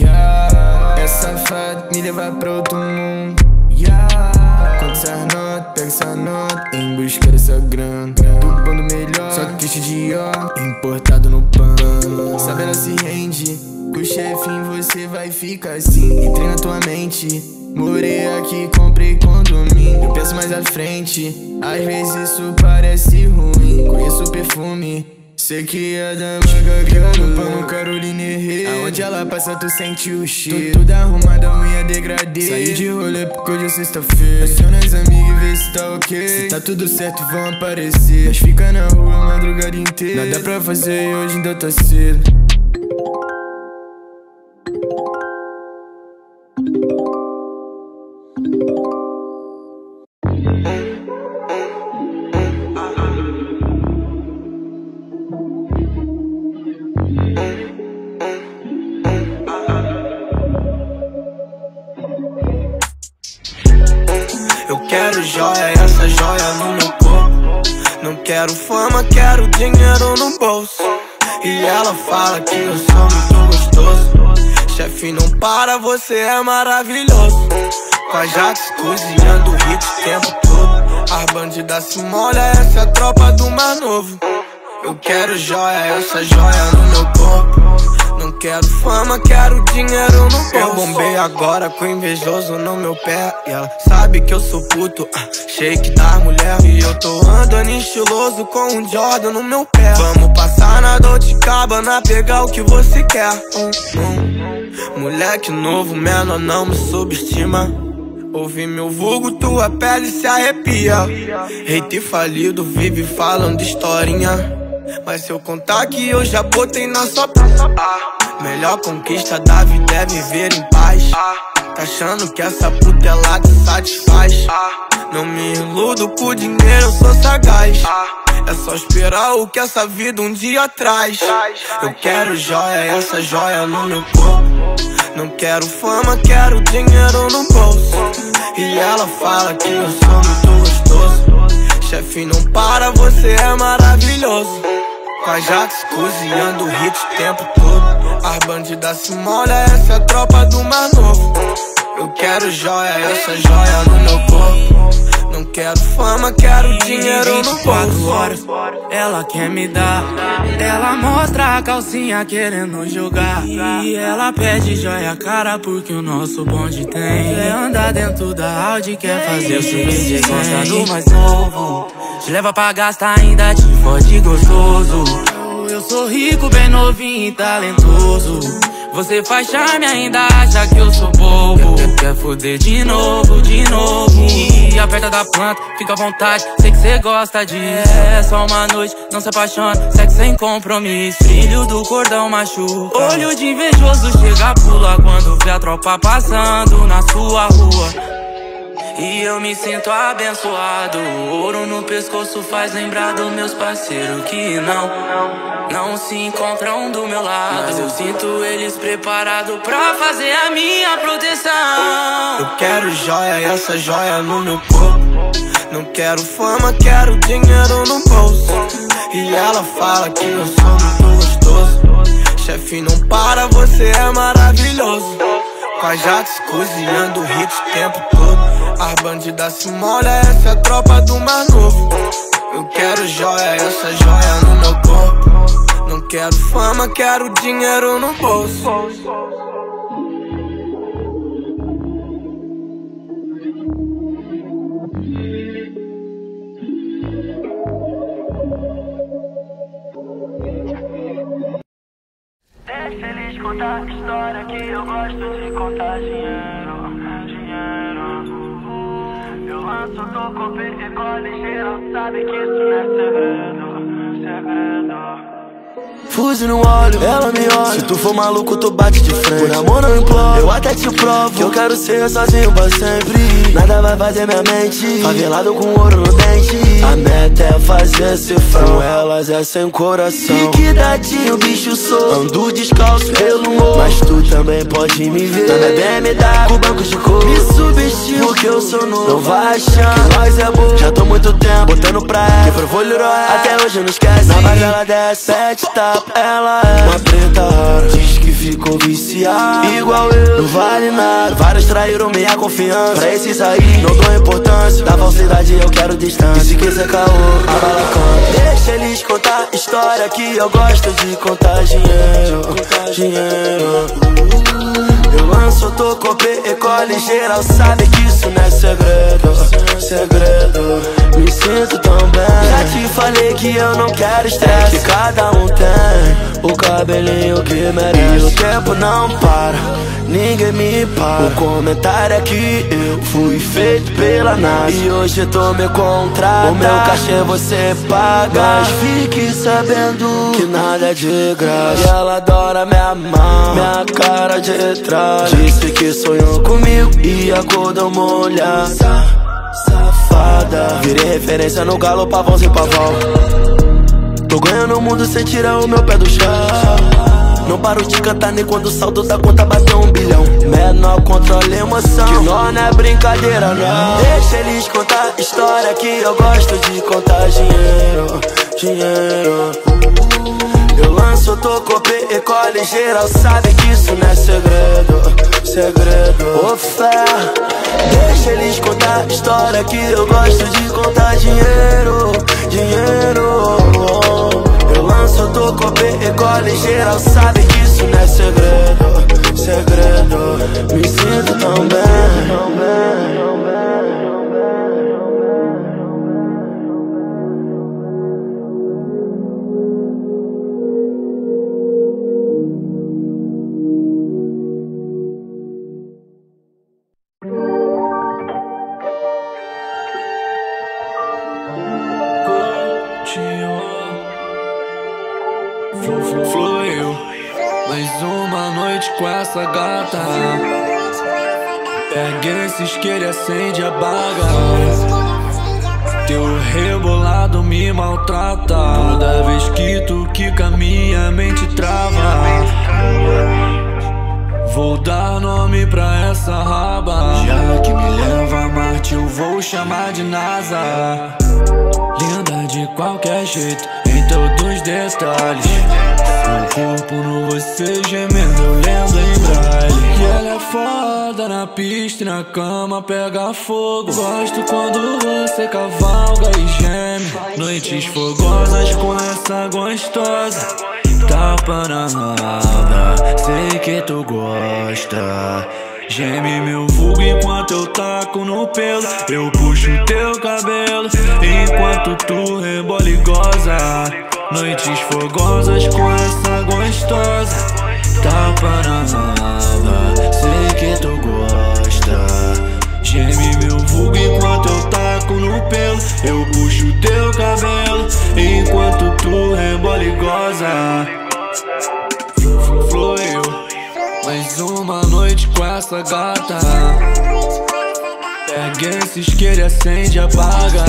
Yeah. É safado, me levar pra outro mundo. Yeah. Conta essas notas, pega essa nota em busca dessa grana. Do bando melhor, só que triste de ó, importado no pano. Sabe, ela se rende. Com o chefe em você vai ficar assim. E treina tua mente. Morei aqui, comprei condomínio. Eu penso mais à frente. Às vezes isso parece ruim. Conheço o perfume, sei que é da maga. No pano, Carolina Herrera. Aonde ela passa tu sente o cheiro. Toda arrumada, unha degradê. Saí de rolê porque hoje é sexta-feira. Aciona as amigas e vê se tá ok. Se tá tudo certo vão aparecer. Mas fica na rua a madrugada inteira. Nada pra fazer e hoje ainda tá cedo. Eu quero joia, essa joia no meu corpo. Não quero fama, quero dinheiro no bolso. E ela fala que eu sou muito gostoso. Chefe, não para, você é maravilhoso. Com a Jax cozinhando hit o tempo todo. As bandidas se molham, essa é a tropa do Mar Novo. Eu quero joia, essa joia no meu corpo. Não quero fama, quero dinheiro no bolso. Eu bombei agora com invejoso no meu pé. E ela sabe que eu sou puto, ah, shake da mulher. E eu tô andando estiloso com um Jordan no meu pé. Vamos passar na Dolce Gabbana, pegar o que você quer. hum, hum. Moleque novo, menor, não me subestima. Ouvi meu vulgo, tua pele se arrepia. Hater falido, vive falando historinha. Mas se eu contar que eu já botei na sua praça, ah, melhor conquista da vida é viver em paz. ah, Tá achando que essa puta ela te satisfaz? ah, Não me iludo com dinheiro, eu sou sagaz. ah, É só esperar o que essa vida um dia traz. Eu quero joia, essa joia no meu corpo. Não quero fama, quero dinheiro no bolso. E ela fala que eu sou muito gostoso. Chefe, não para, você é maravilhoso. Com a Jax cozinhando hit o tempo todo. As bandidas se molham, essa é a tropa do Mar Novo. Eu quero joia, essa joia no meu corpo. Não quero fama, quero dinheiro no bolso. Horas, ela quer me dar. Ela mostra a calcinha querendo jogar. E ela pede joia cara porque o nosso bonde tem. Quer andar dentro da Audi, quer fazer o subir de gosta do mais novo. Te leva pra gastar, ainda te fode gostoso. Eu sou rico, bem novinho e talentoso. Você faz charme, ainda acha que eu sou bobo. Quer, quer foder de novo, de novo. E aperta da planta, fica à vontade. Sei que cê gosta disso. É só uma noite, não se apaixona. Sexo sem compromisso, brilho do cordão machuca. Olho de invejoso chega, pula quando vê a tropa passando na sua rua. E eu me sinto abençoado. Ouro no pescoço faz lembrar dos meus parceiros que não, não se encontram do meu lado. Mas eu sinto eles preparados pra fazer a minha proteção. Eu quero joia e essa joia no meu corpo. Não quero fama, quero dinheiro no bolso. E ela fala que eu sou muito gostoso. Chefe, não para, você é maravilhoso. Com a Jax cozinhando hits o tempo todo. As bandidas se molham, essa é a tropa do Mar Novo. Eu quero joia, essa joia no meu corpo. Não quero fama, quero dinheiro no bolso. Deixa eles contar a história que eu gosto de contar dinheiro, dinheiro. Eu lanço, toco, perco, ligeiro, sabe que isso não é segredo, segredo. Fuzil no olho, ela me olha. Se tu for maluco, tu bate de frente. Por amor não imploro, eu até te provo que eu quero ser sozinho pra sempre. Nada vai fazer minha mente favelado com ouro no dente. A meta é fazer cifrão, com elas é sem coração. Liquidadinho, bicho sou. Ando descalço pelo morro, mas tu também pode me ver na minha B M W, com bancos de couro. Me subestimo porque eu sou novo. Não vai achando que nós é bom. Já tô muito tempo botando pra ela, que provou Leroy. Até hoje não esquece. Na base ela desce sete tapas. Ela é uma preta rara, diz que ficou viciada igual eu, não vale nada. Vários traíram minha confiança, pra esses aí não dou importância. Da falsidade eu quero distância, e se quiser caô, a bala canta. Deixa eles contar história que eu gosto de contar dinheiro, dinheiro. Eu lanço, tô com P-Ecole, geral sabe que isso não é segredo, segredo. Me sinto tão bem, já te falei que eu não quero estresse, que cada um tem o cabelinho que merece. E o tempo não para, ninguém me para. O comentário é que eu fui feito pela NASA, e hoje tu me contrata, o meu cachê você paga. Mas fique sabendo que nada é de graça, e ela adora minha mão, minha cara de trás. Disse que sonhou comigo e acordou molhada, safada. Virei referência no galo, pavãozinho pavão. Tô ganhando o mundo sem tirar o meu pé do chão. Não paro de cantar nem quando o saldo da conta bateu um bilhão. Menor controla a emoção, que nós não é brincadeira não. Deixa eles contar história que eu gosto de contar dinheiro, dinheiro. Eu lanço, tô com P-Ecole, geral sabe que isso não é segredo, segredo. Ô fé, deixa eles contar história que eu gosto de contar dinheiro, dinheiro. Eu lanço, tô com P-Ecole, geral sabe que isso não é segredo, segredo. Me sinto tão bem, tão bem, tão bem. Fluiu mais uma noite com essa gata. Pega esse isqueiro e acende a baga. Teu rebolado me maltrata. Toda vez que tu quica minha mente trava. Vou dar nome pra essa raba. Já que me leva a Marte eu vou chamar de NASA. Linda de qualquer jeito, em todos os detalhes. Seu corpo no você gemendo, eu lendo em braille. E ela é foda na pista e na cama pega fogo. Gosto quando você cavalga e geme. Noites fogosas com essa gostosa. Tapa na raba, sei que tu gosta. Geme meu vulgo enquanto eu taco no pelo. Eu puxo teu cabelo enquanto tu rebola e goza. Noites fogosas com essa gostosa. Tapa na raba, sei que tu gosta. Geme meu vulgo enquanto eu taco no pelo. Eu puxo teu cabelo enquanto tu rebola e goza. Fluiu mais uma noite com essa gata. Pega Pega esse isqueiro e acende e apaga.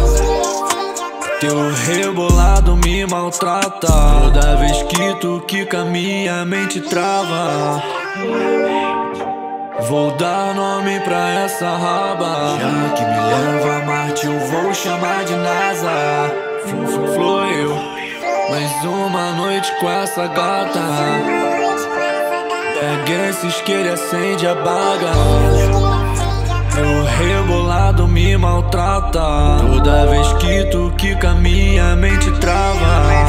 Teu rebolado me maltrata. Toda vez que tu quica, minha mente trava. Vou dar nome pra essa raba. Já que me leva a Marte, eu vou chamar de NASA. Fluiu mais uma noite com essa gata. Pega esse isqueiro e acende a baga. Meu rebolado me maltrata. Toda vez que tu quica, minha mente trava.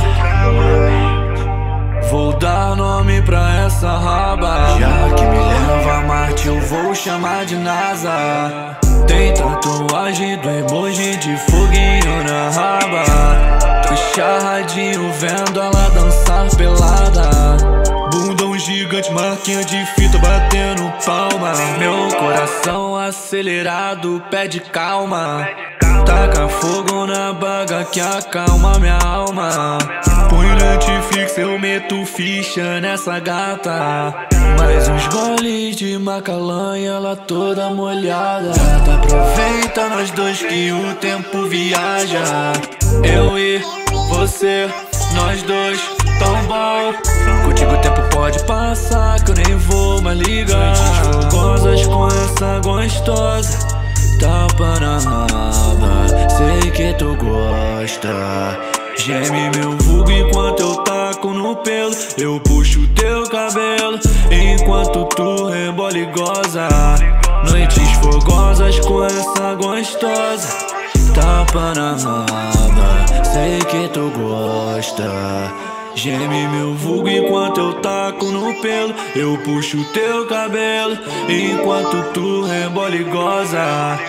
Vou dar nome pra essa raba. Já que me leva a Marte, eu vou chamar de NASA. Tem tatuagem do emoji de foguinho na raba. Tô charradinho vendo ela dançar pelada. Bundão gigante, marquinha de fita batendo palma. Meu coração acelerado pede calma. Taca fogo na baga que acalma minha alma. Põe Netflix, eu meto ficha nessa gata. Mais uns goles de Macalã e ela toda molhada. Gata, aproveita nós dois que o tempo viaja. Eu e você, nós dois, tão bom. Contigo o tempo pode passar que eu nem vou mais ligar. Gozas com essa gostosa, tapa na raba, sei que tu gosta. Geme meu vulgo enquanto eu taco no pelo. Eu puxo teu cabelo enquanto tu rebola e goza. Noites fogosas com essa gostosa, tapa na raba, sei que tu gosta. Geme meu vulgo enquanto eu taco no pelo. Eu puxo teu cabelo enquanto tu rebola e goza.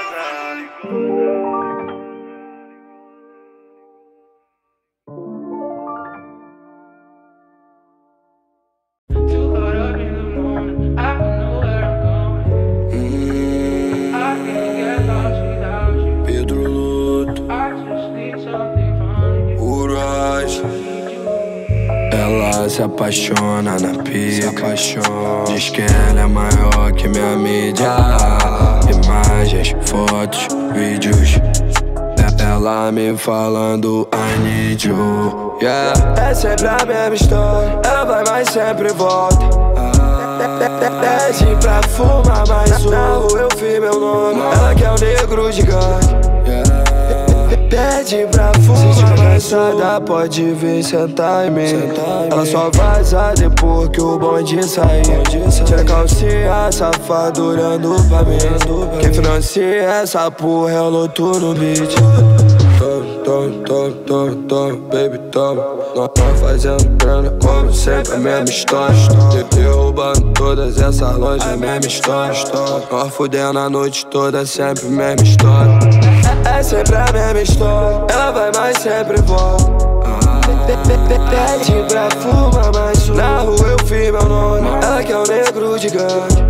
Se apaixona na pica, diz que ela é maior que minha mídia. Imagens, fotos, vídeos, ela me falando I need you, yeah. É sempre a mesma história, ela vai mas sempre volta. Pede pra fumar mais um. Na rua eu vi meu nome, ela quer um negro gigante. Pede pra fumar. Se tiver cansada pode vir sentar em mim. Ela só vaza depois que o bonde sair. Tira a calcinha, safado olhando pra mim. Quem financia essa porra é o Loto no beat. Toma, toma, toma, toma, toma, baby, toma. Nós fazendo grana como sempre, a mesma história. Derrubando todas essas lojas, a mesma história. Nós fudendo a noite toda, sempre a mesma história. É sempre a mesma história, ela vai mas sempre volta. Pede pra fumar mais um. Na rua eu vi meu nome, ela quer um negro gigante.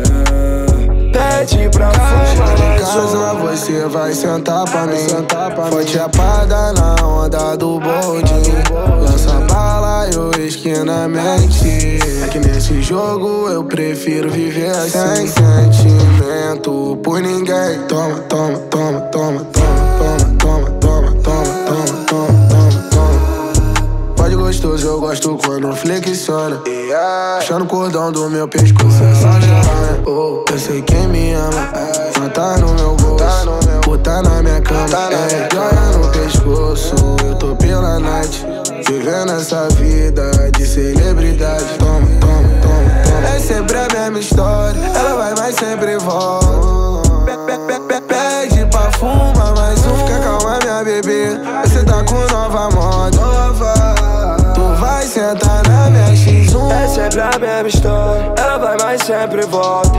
Pede pra fumar mais um. Em casa você vai sentar pra mim. Forte chapada na onda do bonde. Lança bala e eu esquinamente. É que nesse jogo eu prefiro viver assim. Sem sentimento por ninguém. Toma, toma, toma, toma, toma, toma, toma, toma, toma, toma, toma, toma. Pode gostoso, eu gosto quando flexiona. Puxando o cordão do meu pescoço, essa joia. Oh, eu sei quem me ama, não tá no meu bolso, botar na minha cama. É, joia no pescoço, eu tô pela night, vivendo essa vida de celebridade. Toma, toma, toma, toma. É sempre a mesma história, ela vai mas sempre volta. Pede pra fumar mais um. Fica calma minha bebê, você tá com nova moda. Tu vai sentar na minha X um. É sempre a mesma história, ela vai mas sempre volta.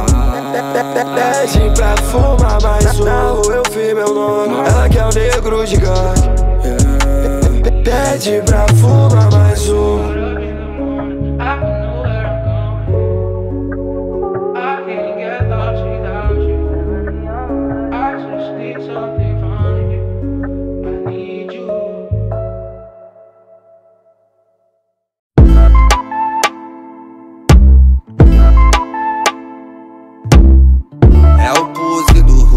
Pede pra fumar mais um. Na rua eu vi meu nome, ela quer um negro gigante. Pede pra fumar mais um. É o pose do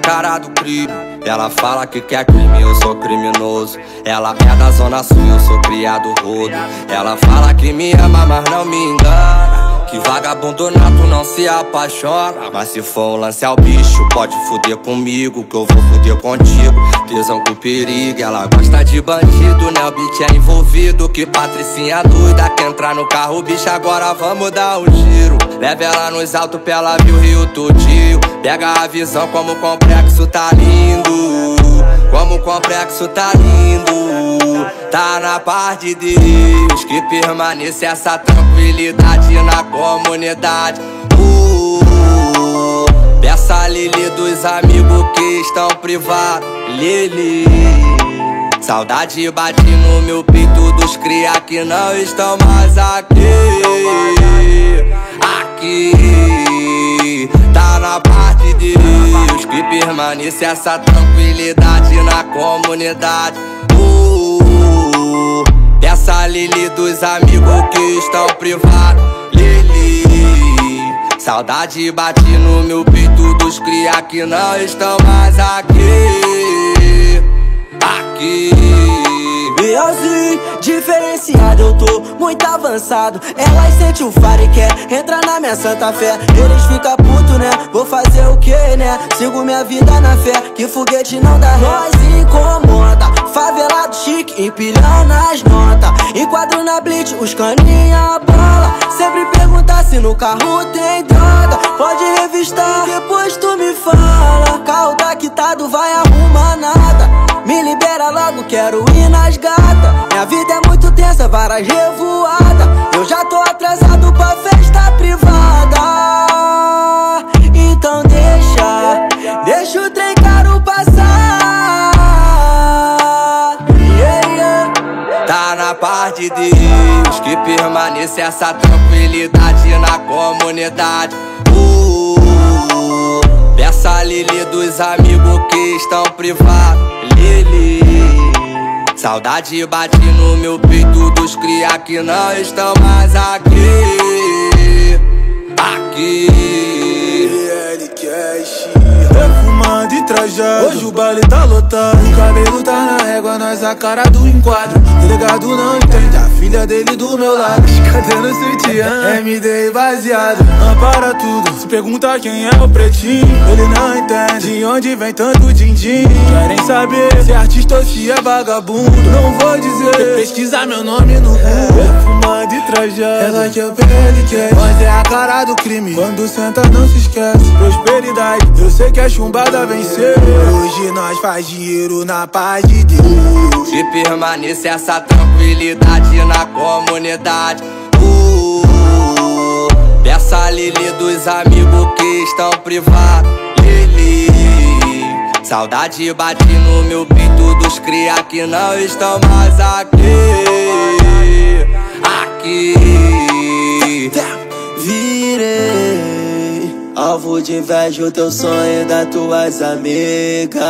cara do crime. Ela fala que quer crime, eu sou criminoso. Ela é da zona sul, eu sou criado rodo. Ela fala que me ama, mas não me engana. Que vagabundo nato não se apaixona. Mas se for um lance ao bicho, pode fuder comigo, que eu vou fuder contigo. Tesão com perigo, ela gosta de bandido, né? O beat é envolvido. Que patricinha doida, quer entrar no carro, bicho, agora vamos dar um giro. Leva ela nos altos pra ela ver o Rio tudinho. Pega a visão como o complexo tá lindo. Como o complexo tá lindo. Tá na paz de Deus que permanece essa tranquilidade na comunidade. uh, uh, Peça a Lili dos amigos que estão privados. Lili, saudade bate no meu peito dos cria que não estão mais aqui. Aqui tá na paz de Deus que permanece essa tranquilidade na comunidade. uh, uh, Peça a Lili dos amigos que estão privados. Lili, saudade bate no meu peito dos cria que não estão mais aqui. Aqui Bielzinho, diferenciado, eu tô muito avançado. Elas sentem o faro e quer entrar na minha santa fé. Eles ficam putos, né? Vou fazer o que, né? Sigo minha vida na fé, que foguete não dá ré. Nós incomoda, favelado chique, empilhando as notas. Enquadro na blitz, os caninha bola. Sempre perguntar se no carro tem droga. Pode revistar, depois tu me fala. Carro tá quitado, vai arrumar nada. Me libera logo, quero ir nas gatas. Minha vida é muito tensa, várias revoadas. Eu já tô atrasado pra festa privada. Então deixa, deixa o trem caro passar. Yeah, yeah. Tá na paz de Deus que permanece essa tranquilidade na comunidade. uh, uh, Peça a Lili dos amigos que estão privados. Lili, saudade bate no meu peito dos cria que não estão mais aqui. Aqui L Cash, perfumado e trajado. Hoje o baile tá lotado, o cabelo tá na régua, nós a cara do enquadro. Delegado não entende, a filha dele do meu lado. Cadê no sutiã? M D baseado, ampara tudo. Se pergunta quem é o pretinho, ele não entende de onde vem tanto din-din. Querem saber se é artista ou se é vagabundo. Não vou dizer, pesquisar meu nome no Google. Perfumado e trajado, ela que é o P L Cash, mas é a cara do crime. Quando senta não se esquece, prosperidade, eu sei que a chumbada venceu. Hoje nós faz dinheiro na paz de Deus. Que permanece essa tranquilidade na comunidade. uh, uh, Peça a Lili dos amigos que estão privados. Lili, saudade bate no meu peito dos cria que não estão mais aqui. Aqui virei alvo de inveja o teu sonho das tuas amigas.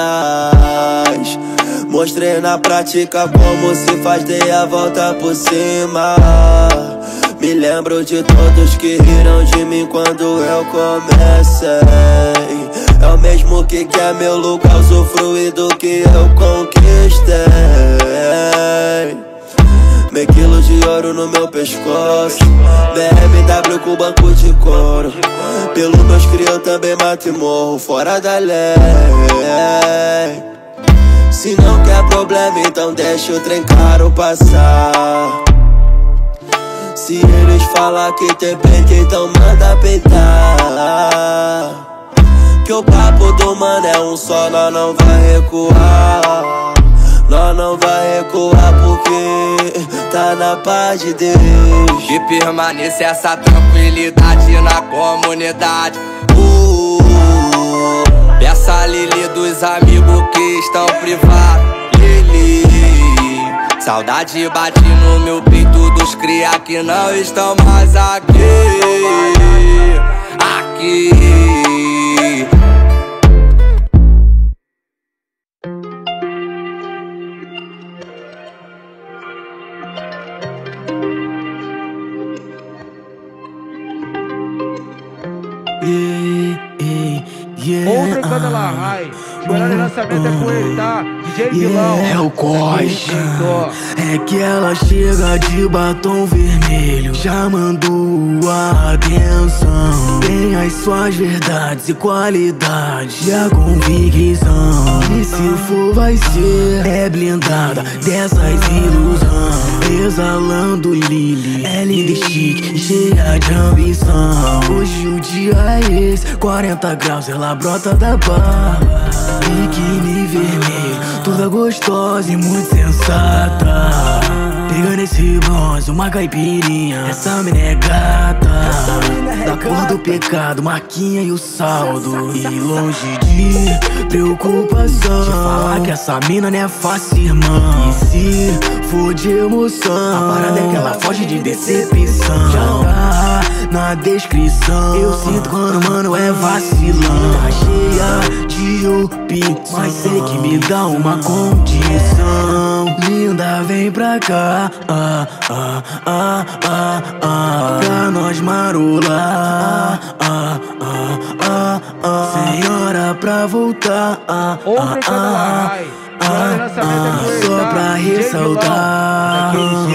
Mostrei na prática como se faz, dei a volta por cima. Me lembro de todos que riram de mim quando eu comecei. É o mesmo que quer meu lugar, usufruir do que eu conquistei. Meio quilo de ouro no meu pescoço, B M W com banco de couro. Pelo meus cria eu também mato e morro fora da lei. Se não quer problema, então deixa o trem caro passar. Se eles falar que tem peito, então manda peitar. Que o papo do mano é um só, nós não vai recuar. Nós não vai recuar porque tá na paz de Deus. Que permanece essa tranquilidade na comunidade. uh, uh, Peça a Lili dos amigos que estão privados. Lili, saudade bate no meu peito dos cria que não estão mais aqui. Aqui Yeah, da La Rai. O horário de lançamento é com ele, tá? D J Vilão. É o Costa. É que ela chega de batom vermelho, chamando a atenção. Tem as suas verdades e qualidades e a convicção. E se for vai ser, é blindada dessas ilusões. Exalando Lili, é linda e chique, cheia de ambição. Hoje o dia é esse, quarenta graus, ela brota da barra. Biquíni vermelho, toda gostosa e muito sensata. Pegando esse bronze, uma caipirinha, essa mina é gata. Da cor do pecado, marquinha e o saldo. E longe de preocupação, te falar que essa mina não é fácil, irmão. E se for de emoção, a parada é que ela foge de decepção. Já tá na descrição, eu sinto quando o mano é vacilão. Tá cheia de yupi, mas sei que me dá uma condição. Linda, vem pra cá, ah, ah, ah, ah, ah, pra nós marolar, ah, ah, ah, ah, senhora pra voltar, ah, ah, ah, ah, ah, só pra ressaltar.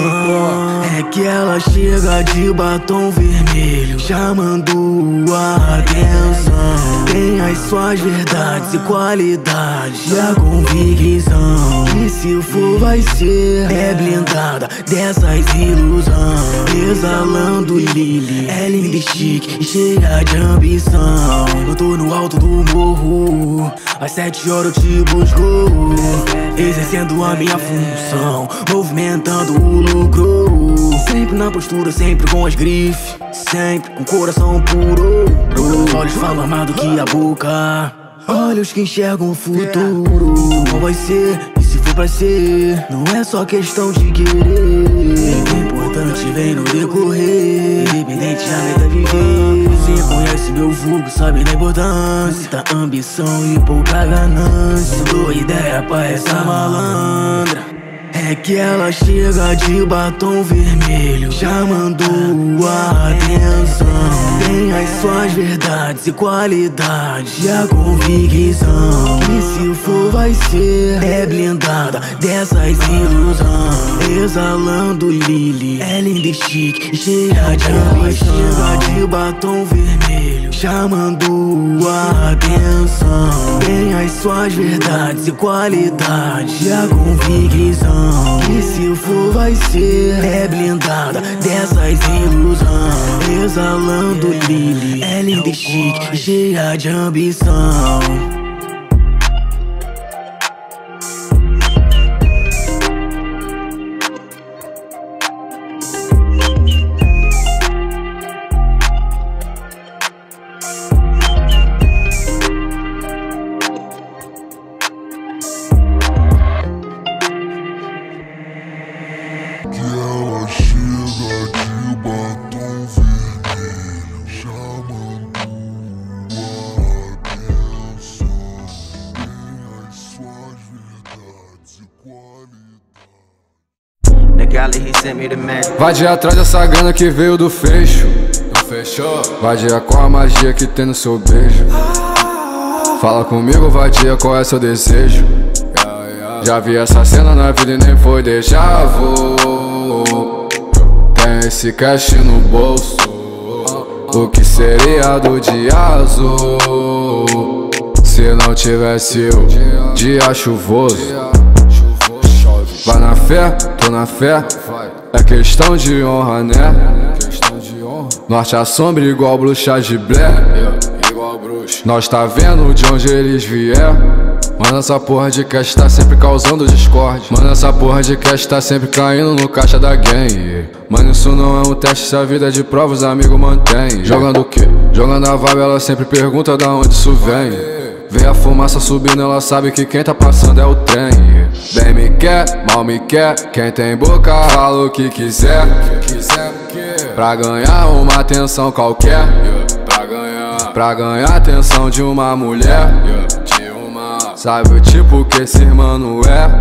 É que ela chega de batom vermelho, chamando a atenção. Tem as suas verdades e qualidades e a convicção. E se for vai ser, é blindada dessas ilusões. Exalando Lili, é linda e chique e cheia de ambição. Eu tô no alto do morro, às sete horas eu te busco, exercendo a minha função, movimentando o lucro. Sempre na postura, sempre com as grifes, sempre com coração puro. Os olhos falam mais do que a boca, olhos que enxergam o futuro. Qual vai ser, e se for pra ser, não é só questão de querer. O importante vem no decorrer, independente da meta viver. Você conhece meu vulgo, sabe da importância, muita ambição e pouca ganância. Dou ideia pra essa malandra. É que ela chega de batom vermelho, chamando a atenção. Tem as suas verdades e qualidades e a convicção. E se for vai ser, é blindada dessas ilusões. Exalando Lili, é linda e chique, cheia de ambição. Chega de batom vermelho, chamando a atenção. Tem as suas verdades e qualidades e a convicção. E se for vai ser, é blindada dessas ilusões. Exalando Lili, é linda e chique, cheia de ambição. Vai de atrás dessa grana que veio do fecho. Fechou? Vai de com a magia que tem no seu beijo. Fala comigo, vadia, qual é seu desejo? Já vi essa cena na vida e nem foi déjà vu. Tem esse cash no bolso, o que seria do dia azul se não tivesse o dia chuvoso? Vai na fé, tô na fé, é questão de honra, né? Norte à sombra igual bruxa de Blair. Nós tá vendo de onde eles vieram. Mano, essa porra de cash tá sempre causando discórdia. Mano, essa porra de cash tá sempre caindo no caixa da gang. Mano, isso não é um teste, se a vida é de prova os amigos mantém. Jogando o quê? Jogando a vibe, ela sempre pergunta da onde isso vem. Vê a fumaça subindo, ela sabe que quem tá passando é o trem. Bem me quer, mal me quer, quem tem boca fala o que quiser. Pra ganhar uma atenção qualquer, pra ganhar a atenção de uma mulher. Sabe o tipo que esse mano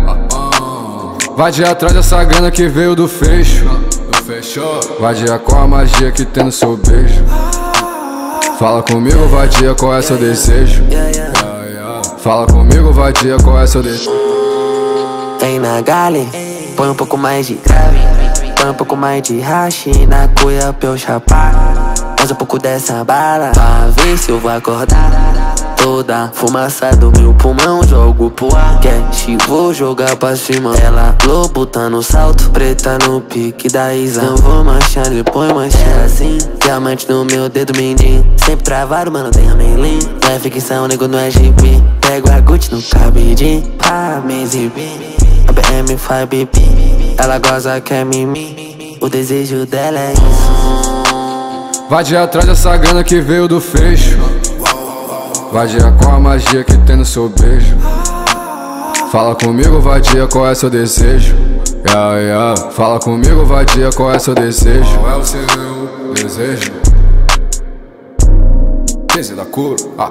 é? Vai de atrás dessa grana que veio do fecho. Vai de com a magia que tem no seu beijo. Fala comigo, vadia, qual é seu desejo? Fala comigo, vadia, qual é seu destino? Vem na gale, põe um pouco mais de grave, põe um pouco mais de hashi na cuia pra eu chapar. Mais um pouco dessa bala, pra ver se eu vou acordar. Toda fumaça do meu pulmão, jogo pro ar. Cash, vou jogar pra cima. Ela, lobo tá no salto, preta no pique da Isa. Não vou manchar, depois manchar assim. Diamante no meu dedo mindinho, sempre travado, mano, tem a Meilin. Não é ficção, nego, não é G P. Pego a Gucci no cabidinho, pra me exibir. A B M faz bibi, ela goza, quer mimimi. O desejo dela é isso. Vai de atrás dessa grana que veio do fecho. Vadia, com a magia que tem no seu beijo. Fala comigo, vadia, qual é seu desejo? Yeah, yeah. Fala comigo, vadia, qual é seu desejo? Qual é o seu desejo? quinze da cura. Ah.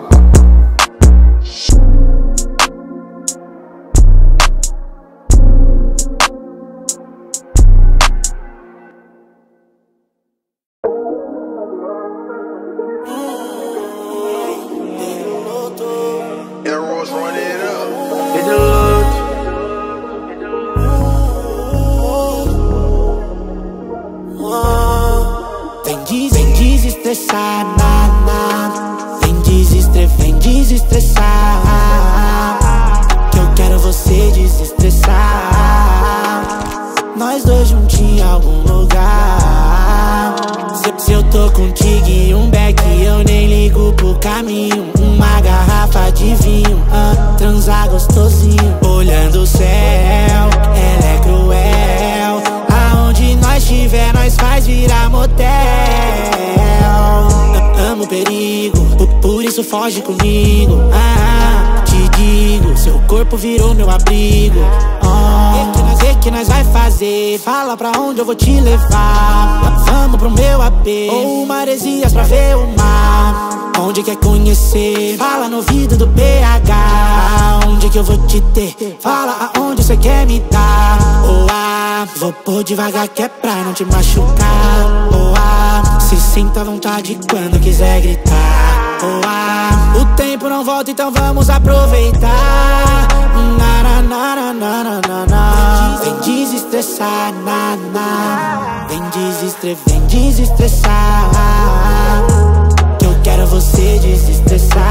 Desestressar, na, na. Vem desestressar, vem desestressar. Que eu quero você desestressar. Nós dois juntinhos em algum lugar. Se, se eu tô contigo e um beck, eu nem ligo pro caminho. Uma garrafa de vinho, ah, transar gostosinho. Olhando o céu, ela é cruel. Aonde nós estiver, nós faz virar motel. Amo perigo, por, por isso foge comigo. Ah, te digo, seu corpo virou meu abrigo. Oh, que nós, que, que nós vai fazer? Fala pra onde eu vou te levar. Vamos pro meu A P ou Maresias pra ver o mar. Onde quer conhecer? Fala no ouvido do P H. Onde que eu vou te ter? Fala aonde você quer me dar. Oh, ah, vou pôr devagar que é pra não te machucar. Oh, ah, se sinta à vontade quando quiser gritar. Oh, ah, o tempo não volta, então vamos aproveitar. Na, na, na, na, na, na, na. Vem desestressar, na, na. Vem desestressar, vem desestressar. Que eu quero você desestressar.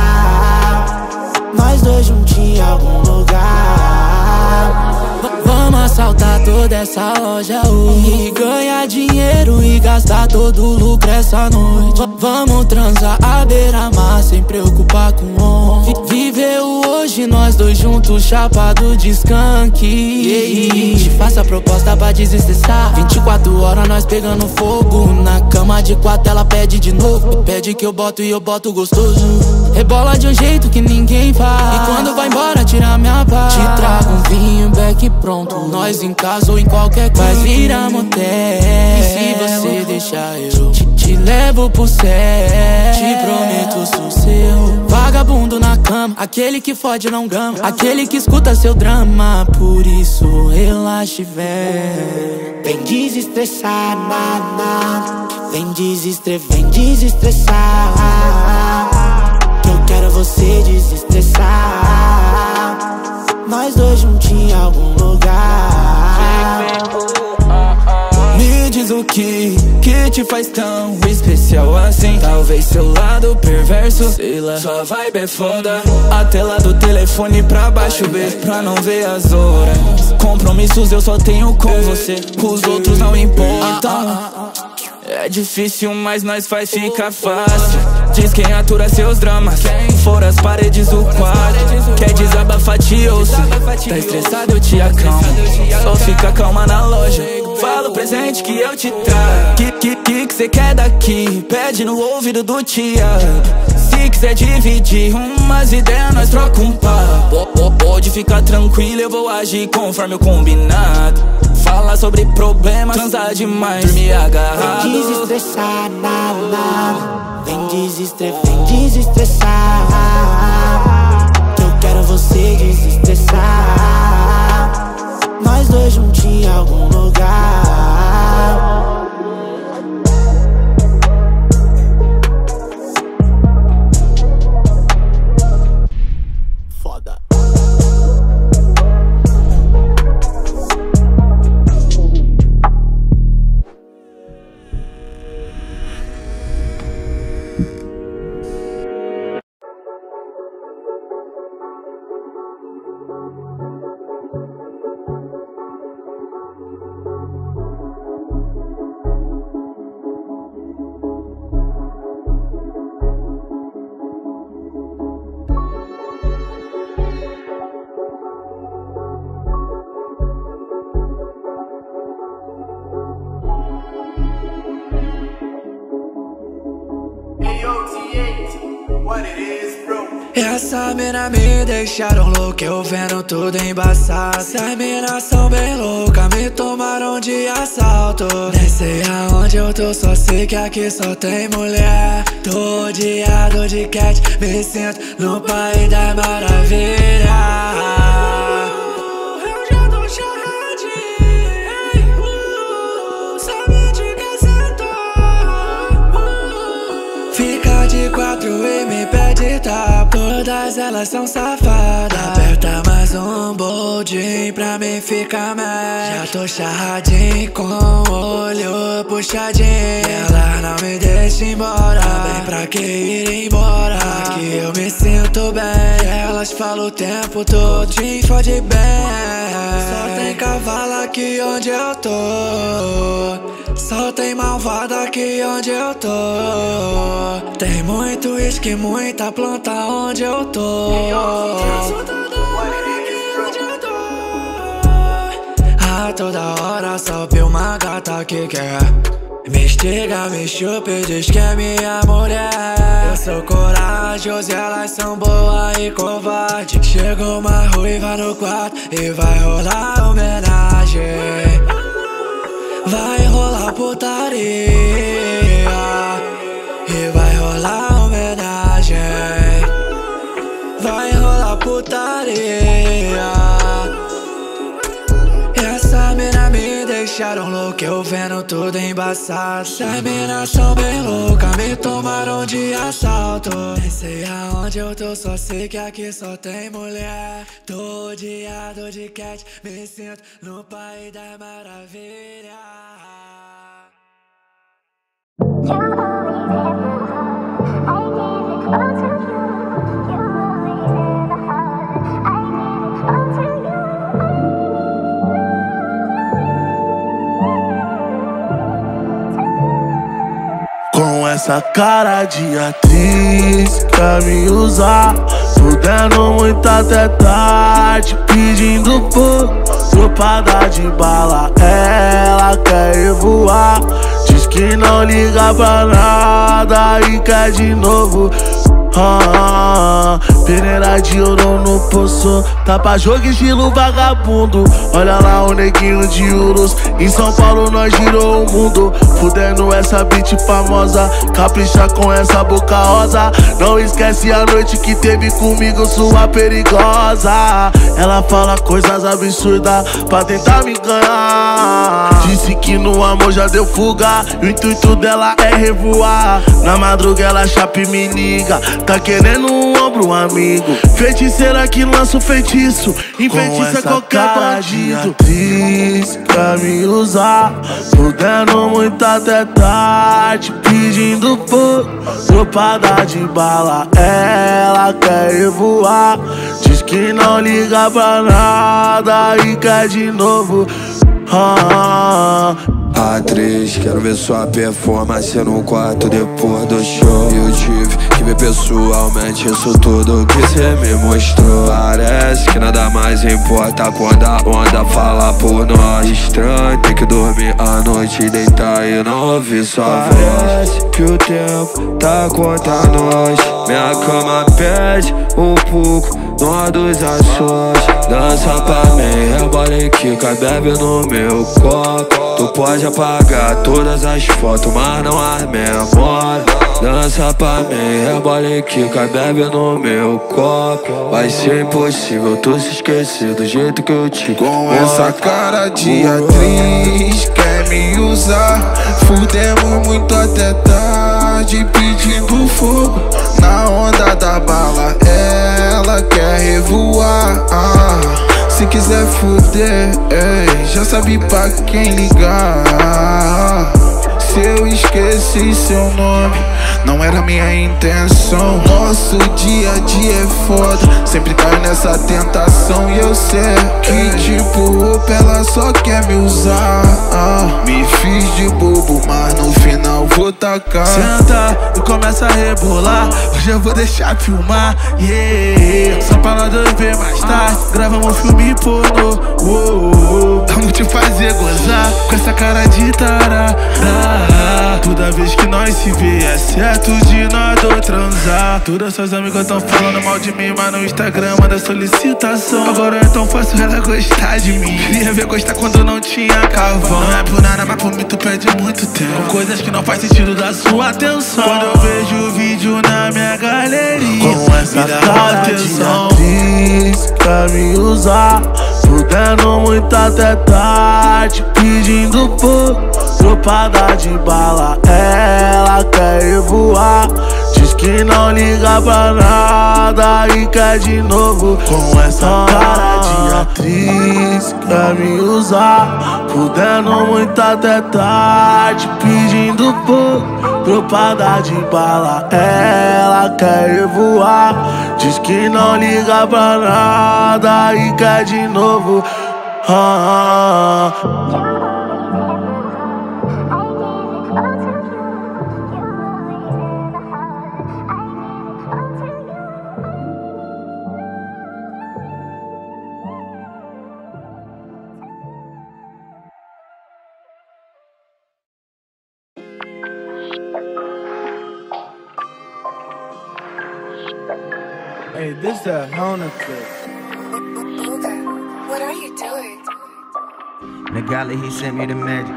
Nós dois juntinhos em algum lugar. Vamos assaltar toda essa loja hoje, e ganhar dinheiro e gastar todo o lucro essa noite. V Vamos transar à beira-mar sem preocupar com onde. Viver o hoje, nós dois juntos, chapado de skunk. Yeah. Te faço a proposta pra desestressar. Vinte e quatro horas nós pegando fogo. Na cama de quatro ela pede de novo. Pede que eu boto e eu boto gostoso. Rebola de um jeito que ninguém faz. E quando vai embora tira minha paz. Te trago um vinho, back pronto. Nós em casa ou em qualquer coisa. Vai virar motel. E se você deixar eu te, te levo pro céu. Te prometo sou seu vagabundo na cama. Aquele que fode não gama. Aquele que escuta seu drama. Por isso relaxe, véi. Vem desestressar, na, na. Vem desestressar, vem desestressar. Que eu quero você desestressar. Nós dois juntinhos em algum lugar. Me diz o que, que te faz tão especial assim. Talvez seu lado perverso, sei lá, sua vibe é foda. A tela do telefone pra baixo, B, pra não ver as horas. Compromissos eu só tenho com você, os outros não importam. É difícil, mas nós faz ficar fácil. Diz quem atura seus dramas, fora as paredes do quarto. Quer desabafar, te ouço. Tá estressado, eu te acalmo. Só fica calma na loja. Fala o presente que eu te trago. Que que que que cê quer daqui? Pede no ouvido do tia. Se quiser dividir umas ideias, nós troca um papo. Pode ficar tranquilo, eu vou agir conforme o combinado. Fala sobre problemas, transar demais, dormir agarrado. Vem desestressar, na, na. Vem desestressar, vem desestressar. Que eu quero você desestressar. Nós dois juntinhos em algum lugar. Essa mina me deixaram louco, eu vendo tudo embaçado. Essas minas são bem loucas, me tomaram de assalto. Nem sei aonde eu tô, só sei que aqui só tem mulher. Tô odiado de cat, me sinto no país da maravilha. Eu já tô charradinho, uh, sabe de que sentou, uh, fica de quatro e me pede tapa. Todas elas são safadas. Aperta mais um boldinho pra mim ficar mais. Já tô charradinho com o olho puxadinho. Ela não me deixa embora, bem pra que ir embora. Aqui eu me sinto bem. Elas falam o tempo todo, te fode bem. Só tem cavalo aqui onde eu tô, só tem malvada aqui onde eu tô. Tem muito uísque, muita planta onde eu tô. A toda hora sobe uma gata que quer me estiga, me chupa e diz que é minha mulher. Eu sou corajoso e elas são boas e covarde. Chegou uma ruiva no quarto e vai rolar homenagem. Vai rolar putaria e vai rolar homenagem. Vai rolar putaria. Essa mina me deixaram louco, eu vendo tudo embaçado. Essas minas são bem loucas, me tomaram de assalto. Nem sei aonde eu tô, só sei que aqui só tem mulher. Tô odiado de cat, me sinto no país da maravilha. Com essa cara de atriz, quer me usar, fudendo muito até tarde, pedindo pouco, tropada de bala, ela quer ir voar. Diz que não liga pra nada e quer de novo. Ah, peneira de ouro no poço, tapa jogo estilo vagabundo. Olha lá o neguinho de Urus, em São Paulo nós girou o mundo. Fudendo essa beat famosa, capricha com essa boca rosa. Não esquece a noite que teve comigo, sua perigosa. Ela fala coisas absurdas pra tentar me ganhar. Disse que no amor já deu fuga, o intuito dela é revoar. Na madruga ela chapa e me liga, tá querendo um ombro, amigo. Feiticeira que lança o feitiço, enfeitiça qualquer bandido. Atriz quer me usar, fudendo muito até tarde, pedindo pouco, tropada de bala, ela quer ir voar. Diz que não liga pra nada e quer de novo. Ah, atriz, quero ver sua performance no quarto depois do show. Eu tive que ver pessoalmente isso tudo que cê me mostrou. Parece que nada mais importa quando a onda fala por nós. Estranho ter que dormir à noite e deitar e não ouvir sua voz. Parece que o tempo tá contra nós. Minha cama pede um pouco, nós dos Açores. Dança pra mim, rebola e quica, bebe no meu copo. Tu pode apagar todas as fotos, mas não as memórias. Dança pra mim, rebola e quica, bebe no meu copo. Vai ser impossível tu se esquecer do jeito que eu te com essa cara de atriz, quer me usar, fudemos muito até tarde, pedindo fogo. Na onda da bala, ela quer revoar. Ah, se quiser fuder, ei, já sabe pra quem ligar. Se eu esqueci seu nome, não era minha intenção. Nosso dia a dia é foda, sempre caio nessa tentação. E eu sei que tipo roupa ela só quer me usar. Ah, me fiz de bobo, mas no final vou tacar. Senta e começa a rebolar, hoje eu vou deixar filmar, yeah. Só pra nós dois bem mais tarde. Gravamos um filme pornô. Oh, oh, oh. Vamos te fazer gozar com essa cara de tarada. Toda vez que nós se vê é certo de nós dois transar. Todas suas amigas tão falando mal de mim, mas no Instagram manda solicitação. Agora é tão fácil ela gostar de mim. Queria ver gostar quando não tinha carvão. Não é por nada, mas por mim tu perde muito tempo. Coisas que não faz sentido da sua atenção. Quando eu vejo o vídeo na minha galeria, com essa cara de atriz pra me usar, fudendo muito até tarde, pedindo por tropada de bala. Ela quer ir voar, diz que não liga pra nada e quer de novo. Com essa cara de atriz quer me usar, fudendo muito até tarde, pedindo por tropada de bala. Ela quer ir voar, diz que não liga pra nada e quer de novo. Ah, ah. Hey, this that Hona clip. What are you doing? Nagali, he sent me the magic.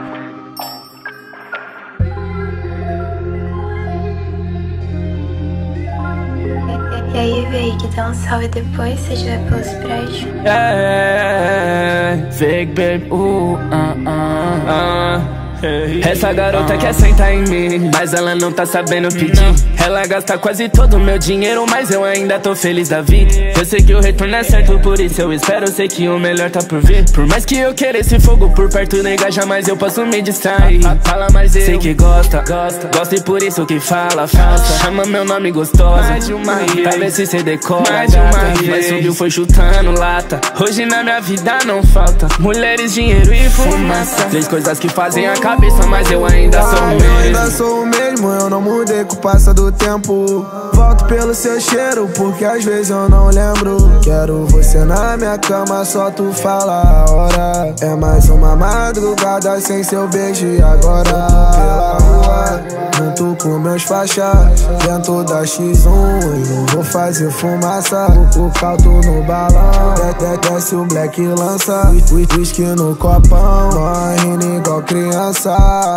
E aí, véi, que dá um salve depois se estiver pelos prédios. Yeah, fake baby, uh, uh, uh, uh. Essa garota quer sentar em mim, mas ela não tá sabendo pedir. Ela gasta quase todo o meu dinheiro, mas eu ainda tô feliz da vida. Eu sei que o retorno é certo, por isso eu espero. Eu sei que o melhor tá por vir. Por mais que eu queira esse fogo por perto, nega, jamais eu posso me distrair. Fala mais eu, sei que gosta, gosta, gosta e por isso que fala, falsa. Chama meu nome gostosa, mais de uma vez, pra ver se cê decora, mais de uma vez. Mas subiu, foi chutando lata. Hoje na minha vida não falta mulheres, dinheiro e fumaça. Três coisas que fazem a cabeça, mas eu ainda sou o mesmo. Eu ainda sou o mesmo, eu não mudei com o passar do tempo. Volto pelo seu cheiro, porque às vezes eu não lembro. Quero você na minha cama, só tu fala a hora. É mais uma madrugada sem seu beijo e agora pela rua, junto com meus faixas, dentro da X um, eu vou fazer fumaça. O caldo no balão, desce o black e lança whisky no copão, morrendo igual criança.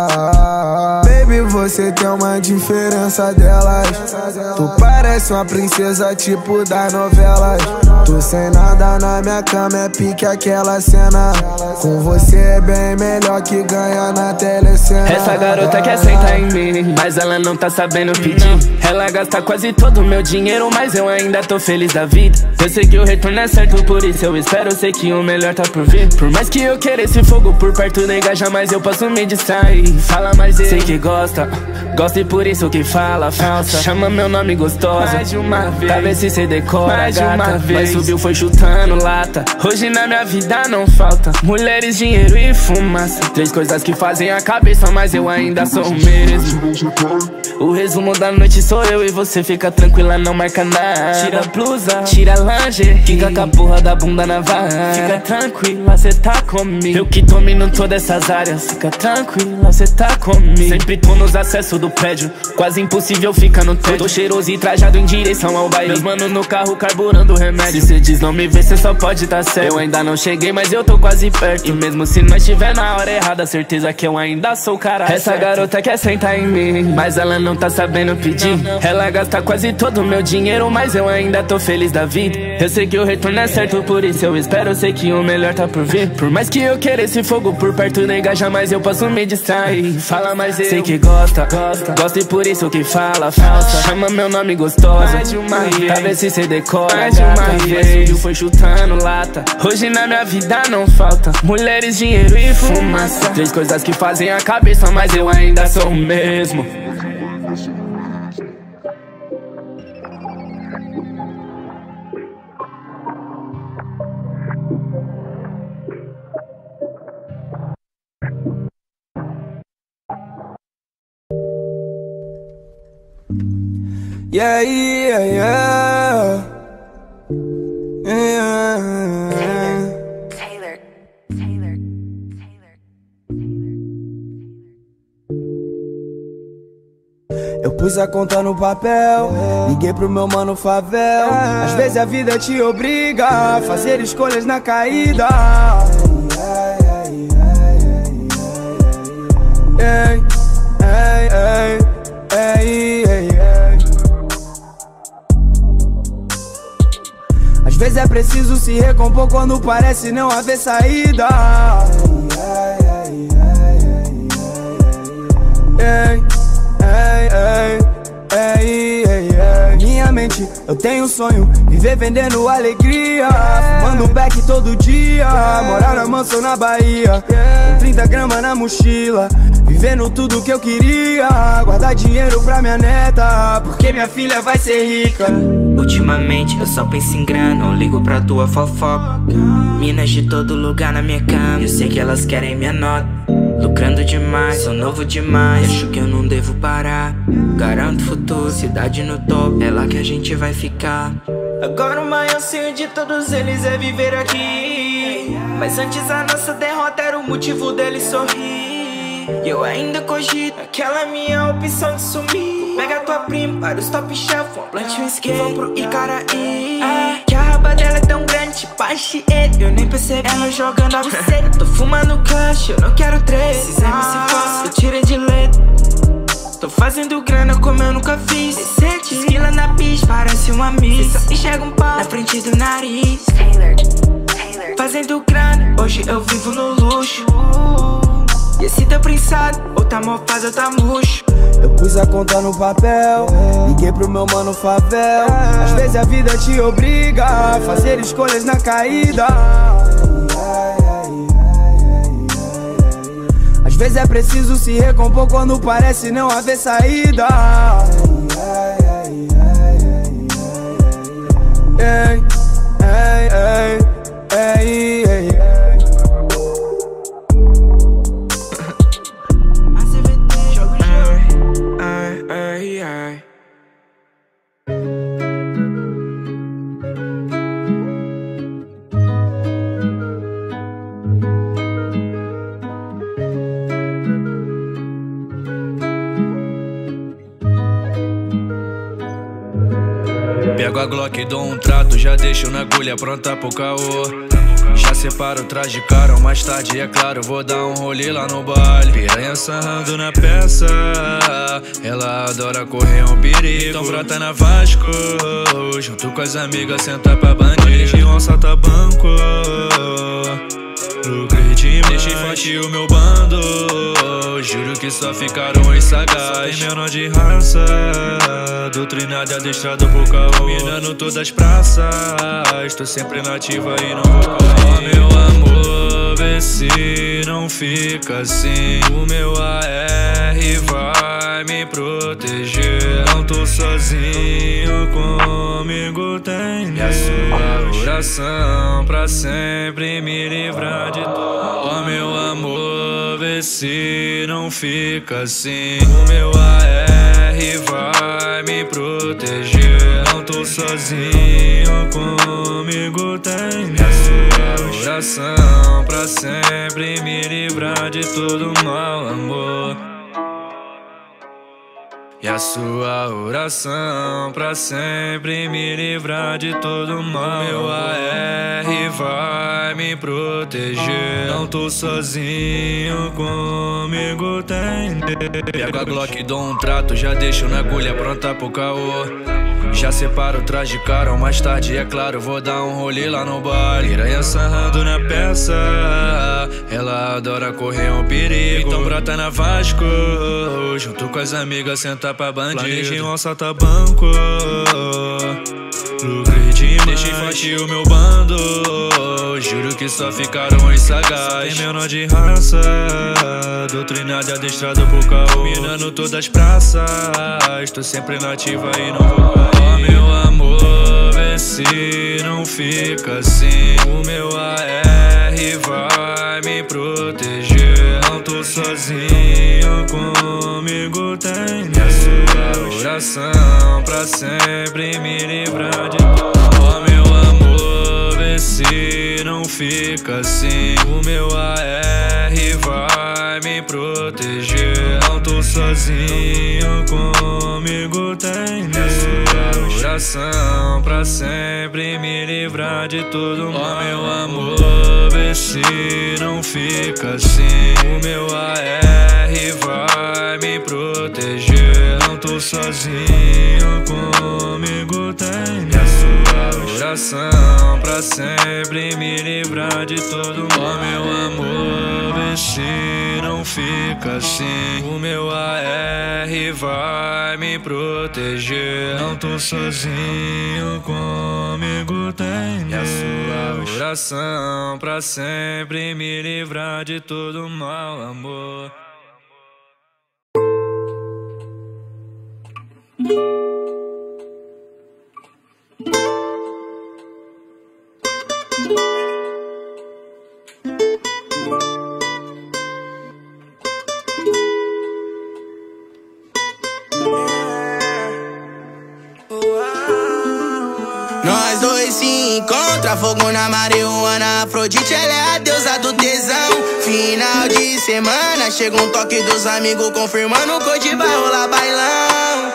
Baby, você tem uma diferença delas. Tu parece uma princesa tipo das novelas. Tu sem nada na minha cama é pique aquela cena. Com você é bem melhor que ganhar na telecena. Essa garota quer sentar em mim, mas ela não tá sabendo pedir. Ela gasta quase todo o meu dinheiro, mas eu ainda tô feliz da vida. Eu sei que o retorno é certo, por isso eu espero. Eu sei que o melhor tá por vir. Por mais que eu queira esse fogo por perto, nega, jamais eu posso me distrair. Fala mais eu, sei que gosta, gosta e por isso que fala, falsa. Chama meu nome gostosa, mais de uma vez, pra ver se cê decora, mais de uma vez. Mas subiu, foi chutando lata. Hoje na minha vida não falta mulheres, dinheiro e fumaça. Três coisas que fazem a cabeça, mas eu ainda sou o mesmo. O resumo da noite sou eu e você fica tranquila, não marca nada. Tira a blusa, tira a lingerie, fica com a porra da bunda na vara. Fica tranquila, cê tá comigo. Eu que domino todas essas áreas. Fica tranquila, cê tá comigo. Sempre tô nos acessos do prédio, quase impossível ficar no teto. Tô cheiroso e trajado em direção ao baile. Meus mano no carro carburando remédio. Se cê diz não me ver, cê só pode tá certo. Eu ainda não cheguei, mas eu tô quase perto. E mesmo se nós estiver na hora errada, certeza que eu ainda sou o cara Essa certo. Garota quer sentar em mim, mas ela não tá sabendo pedir. Ela gasta quase todo o meu dinheiro, mas eu ainda tô feliz da vida. Eu sei que o retorno é certo, por isso eu espero. Eu sei que o melhor tá por vir. Por mais que eu queira esse fogo por perto, nega, jamais eu posso me distrair. Fala mais eu, sei que gosta, gosta, gosta e por isso que fala, falsa. Chama meu nome gostosa, mais de uma vez, pra ver se cê decora, mais de uma vez. Subiu, foi chutando lata. Hoje na minha vida não falta mulheres, dinheiro e fumaça. Três coisas que fazem a cabeça, mas eu ainda sou o mesmo. Yeah, yeah, yeah. pus a conta no papel, liguei pro meu mano Favel. Às vezes a vida te obriga a fazer escolhas na caída. Ei, ei, ei, ei, ei, ei. Às vezes é preciso se recompor quando parece não haver saída. Ei, ei, ei, ei, ei, ei. Minha mente, eu tenho um sonho, viver vendendo alegria, fumando back todo dia, morar na mansão na Bahia, com trinta gramas na mochila, vivendo tudo que eu queria, guardar dinheiro pra minha neta, porque minha filha vai ser rica. Ultimamente eu só penso em grana, não ligo pra tua fofoca. Minas de todo lugar na minha cama, eu sei que elas querem minha nota. Lucrando demais, sou novo demais, acho que eu não devo parar. Garanto futuro, cidade no top, é lá que a gente vai ficar. Agora o maior sonho de todos eles é viver aqui, mas antes a nossa derrota era o motivo deles sorrir. E eu ainda cogito aquela minha opção de sumir. Pega tua prima para os top shelf, um plant e um skate, vão pro Icaraí. Ah, que a raba dela é tão grande, tipo a Chieta, eu nem percebi. Ela jogando a buceta, tô fumando cash, eu não quero três. Esses M C falsos, eu tirei de letra. Tô fazendo grana como eu nunca fiz. Decente, esquila na pista, parece uma miss. Só enxerga um pau na frente do nariz. Fazendo grana, hoje eu vivo no luxo. E esse teu prensado, ou tá mofado ou tá murcho. Eu pus a conta no papel, liguei pro meu mano Favel. Às vezes a vida te obriga a fazer escolhas na caída. Às vezes é preciso se recompor quando parece não haver saída. Ei, ei, ei, ei, ei, ei. Ai, ai. Pego a Glock e dou um trato, já deixo na agulha pronta pro caô. Já separo o traje caro, mais tarde é claro, vou dar um rolê lá no baile. Piranha sarrando na peça, ela adora correr um perigo. Então brota na Vasco, junto com as amigas, senta pra bandido. E um salta banco, lucrei demais, deixei forte o meu bando. Juro que só ficaram os sagazes. Tem menor de raça, doutrinado e adestrado por caô. Minando todas as praças, tô sempre nativa e não vou cair. Oh, meu amor, vê se não fica assim. O meu A R vai me proteger. Não tô sozinho, comigo tem e a sua oração pra sempre me livrar de tudo. Oh, meu amor, vê se não fica assim. O meu A R vai me proteger. Não tô sozinho, comigo tem e a sua oração pra sempre me livrar de todo mal, amor. E a sua oração pra sempre me livrar de todo mal. Meu A R vai me proteger. Não tô sozinho, comigo tem. Pego a Glock e dou um trato, já deixo na agulha pronta pro caô. Já separo o traje caro, mais tarde é claro, vou dar um rolê lá no baile. Piranha sarrando na peça, ela adora correr um perigo. Então brota na Vasco, junto com as amigas, senta pra bandido. Planejei um salta banco, lucrei demais, deixei forte o meu bando. Juro que só ficaram os sagazes. Tem menor de raça, doutrinado e adestrado por caô. Minando todas as praças, tô sempre nativa e não vou cair. Oh, meu amor, vê se não fica assim. O meu A R vai me proteger. Não tô sozinho, comigo tem e a sua oração pra sempre me livrar de tudo. Oh, meu amor, vê se não fica assim. O meu A R vai me proteger. Não tô sozinho, comigo comigo tem Deus. Oração pra sempre me livrar de todo mal. Oh, meu amor, vê se não fica assim. O meu A R vai me proteger. Não tô sozinho, comigo tem Deus. Oração pra sempre me livrar de todo mal. Oh, meu amor, vê se não fica assim. O meu A R vai me proteger. Não tô sozinho, comigo tem Deus. Oração pra sempre me livrar de todo mal, amor. Nós dois se encontra, fogo na marihuana. Afrodite, ela é a deusa do tesão. Final de semana, chega um toque dos amigos confirmando que hoje vai rolar bailão.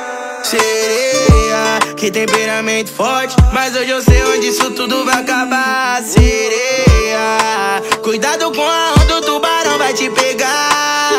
Sereia, que temperamento forte, mas hoje eu sei onde isso tudo vai acabar. Sereia, cuidado com a onda, o tubarão vai te pegar.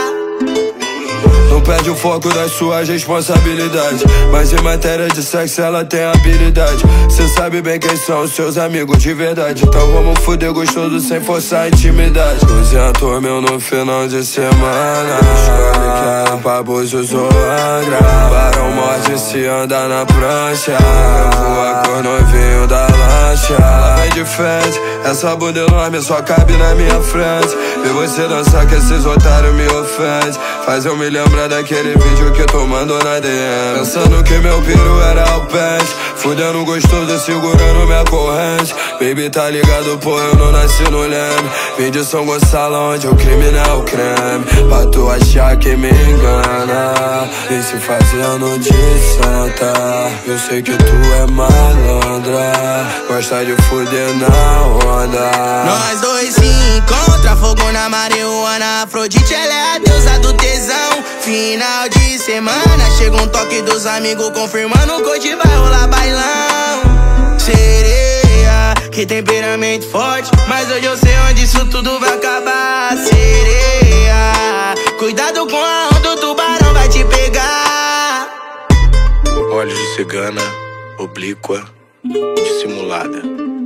Não perde o foco das suas responsabilidades, mas em matéria de sexo ela tem habilidade. Cê sabe bem quem são os seus amigos de verdade, então vamos fuder gostoso sem forçar a intimidade. duzentos mil no final de semana, escolhe que é pra Búzios ou Angra. Barão morde se anda na prancha, voa com o novinho da lancha. Ela vem de frente, essa bunda enorme só cabe na minha frente. E você dançar que esses otários me ofendem, faz eu me lembrar daquele vídeo que tu mandou na D M, pensando que meu piru era o pente, fudendo gostoso segurando minha corrente. Baby tá ligado, pô, eu não nasci no Leme. Vim de São Gonçalo onde o crime não é o creme. Pra tu achar que me engana e se fazendo de santa. Eu sei que tu é malandra, gosta de fuder na onda. Nós dois se encontra, fogo na marihuana. Afrodite, ela é a deusa do tesão. Final de semana, chega um toque dos amigos confirmando que hoje vai rolar bailão. Sereia, que temperamento forte, mas hoje eu sei onde isso tudo vai acabar. Sereia, cuidado com a onda, o tubarão vai te pegar. Olhos de cigana, oblíqua, dissimulada.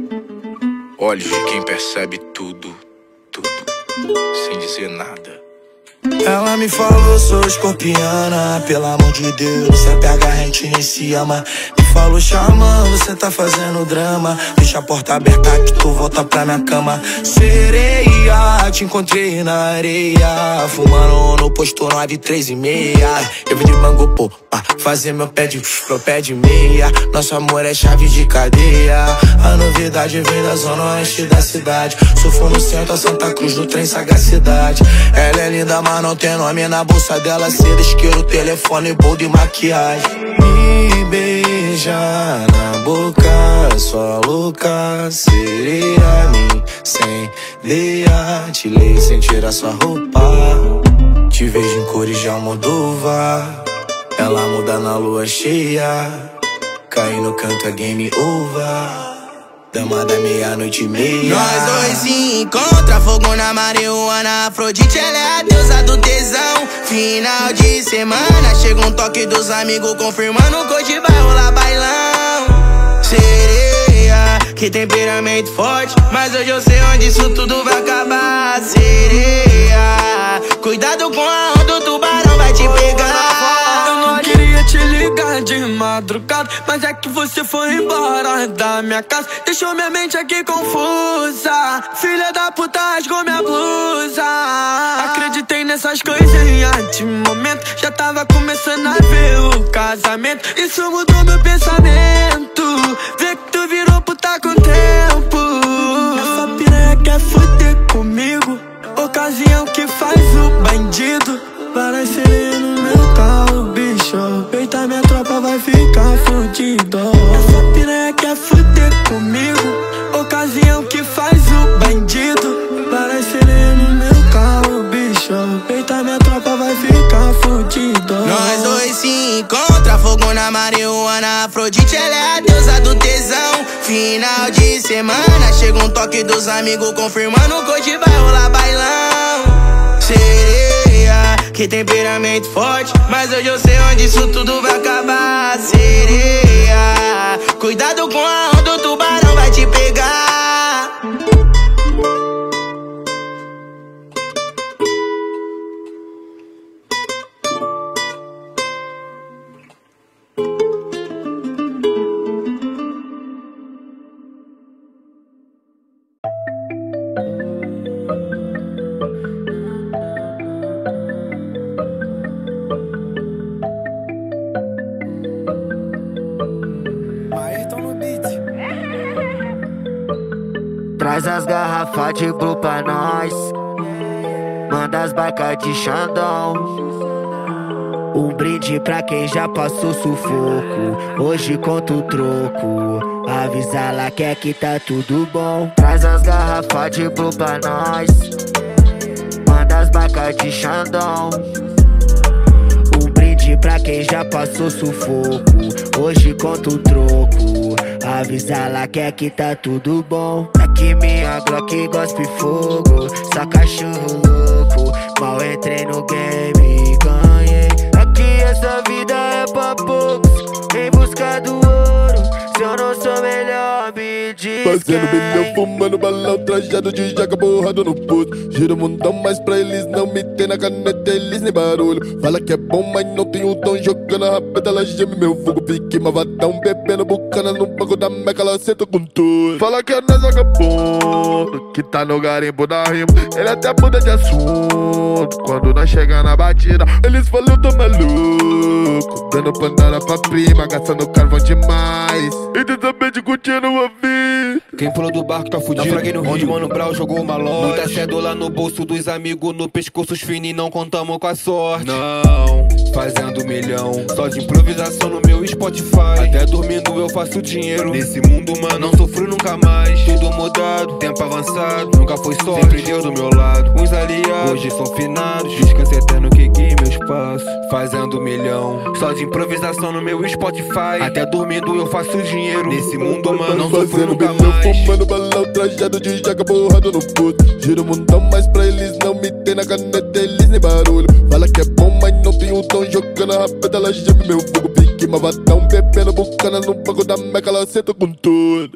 Olhos de quem percebe tudo, tudo, sem dizer nada. Ela me falou, sou escorpiana, pelo amor de Deus, se apega, a gente nem se ama. Me falou chamando, cê tá fazendo drama, deixa a porta aberta que tu volta pra minha cama. Sereia, te encontrei na areia, fumando no posto nove, três e meia. Eu vim de Bangu, pô, pra fazer meu pé de, meu pé de meia. Nosso amor é chave de cadeia, a novidade vem da zona oeste da cidade. Sou no centro, a Santa Cruz do trem sagacidade. Ela é linda, mas não tem nome na bolsa dela. Seda, isqueiro, telefone, boldo e maquiagem. Me beija na boca, sua louca sereia. Me incendeia, te leio sem tirar sua roupa. Te vejo em cores de Almodóvar. Ela muda na lua cheia, cai no canto é game over. Dama da meia-noite e meia. Nós dois se encontra, fogo na marihuana. Afrodite, ela é a deusa do tesão. Final de semana, chega um toque dos amigos confirmando que hoje vai rolar bailão. Sereia, que temperamento forte, mas hoje eu sei onde isso tudo vai acabar. Sereia, cuidado com a onda, o tubarão vai te pegar. Eu não queria te ligar de madrugada, mas é que você foi embora da minha casa, deixou minha mente aqui confusa. Filha da puta rasgou minha blusa. Acreditei nessas coisinhas de momento, já tava começando a ver o casamento. Isso mudou meu pensamento, vê que tu virou puta com o tempo. Essa piranha quer fuder comigo, ocasião que faz o bandido. Parece ele no meu carro, bicho, eita, minha tropa vai ficar fudido. Essa piranha quer fuder comigo, ocasião que faz o bandido. Parece ele no meu carro, bicho, eita, minha tropa vai ficar fudido. Nós dois se encontra, fogo final de semana chega um toque dos amigos confirmando que hoje vai rolar bailão. Sereia, que temperamento forte, mas hoje eu sei onde isso tudo vai acabar. Sereia, cuidado com a onda, o tubarão vai te pegar. Traz as garrafas de blue pra nós, manda as barcas de Xandão. Um brinde pra quem já passou sufoco, hoje conta o troco. Avisa lá que é que tá tudo bom. Traz as garrafas de blue pra nós, manda as barcas de Xandão. Um brinde pra quem já passou sufoco, hoje conta o troco. Avisa lá que é que tá tudo bom. Aqui minha Glock gospe fogo, só cachorro louco. Mal entrei no game e ganhei. Aqui essa vida é pra poucos, em busca do ouro. Se eu não sou melhor, me diz. Fazendo milhão, fumando balão, trajado de jaca, borrado no puto. Giro o mundão, mas pra eles não me tem na caneta, eles nem barulho. Fala que é bom, mas não tem o dom. Jogando a rapeta, ela geme meu fogo. Pique mavadão, bebendo bucana no banco da meca, ela senta com tudo. Fala que é nós vagabundo, que tá no garimpo da rima. Ele até muda de assunto quando nós chega na batida. Eles falam eu tô maluco, dando pandora pra prima, gastando carvão demais. E desabente curtindo a vida. Quem pulou do barco tá fudido. Naufraguei no Rio, onde Mano Brown jogou uma loja. Muita cédula no bolso dos amigos, no pescoço os finos e não contamos com a sorte. Não, fazendo milhão, só de improvisação no meu Spotify. Até dormindo eu faço dinheiro. Nesse mundo, mano, não sofri nunca mais. Tudo mudado, tempo avançado, nunca foi sorte, sempre Deus do meu lado. Uns aliados, hoje são finados. Descanso eterno que guia meu espaço. Fazendo milhão, só de improvisação no meu Spotify. Até dormindo eu faço dinheiro. Nesse mundo, mano, não sofri nunca mais. Fumando balão, trajado de jaca, borrado no puto. Giro o mundão, mas pra eles não me tem na caneta, eles nem barulho. Fala que é bom, mas não tem o dom. Jogando a rapeta, ela geme meu fogo. Pique mavadão, bebendo bucana no banco da meca, ela senta com tudo.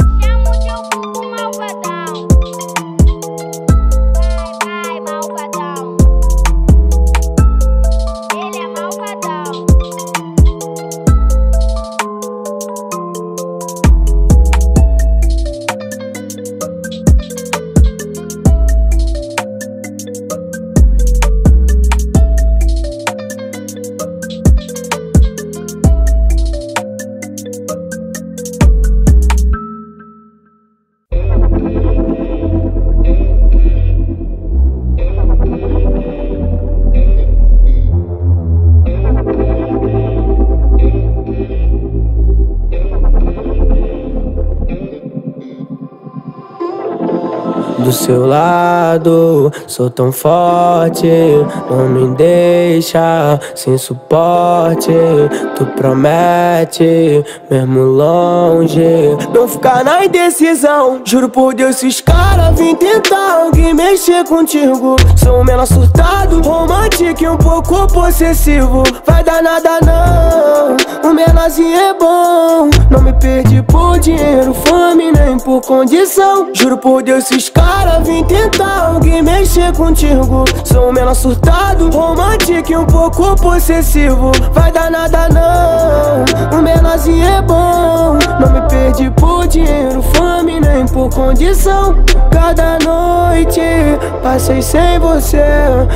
Do seu lado, sou tão forte, não me deixa sem suporte. Tu promete, mesmo longe, não ficar na indecisão. Juro por Deus, esses caras vêm tentar alguém mexer contigo. Sou um menor surtado, romântico e um pouco possessivo. Vai dar nada não, o menorzinho é bom. Não me perdi por dinheiro, fome, nem por condição. Juro por Deus, esses caras vim tentar alguém mexer contigo. Sou um menor surtado, romântico e um pouco possessivo. Vai dar nada não, o menorzinho é bom. Não me perdi por dinheiro, fome, nem por condição. Cada noite passei sem você,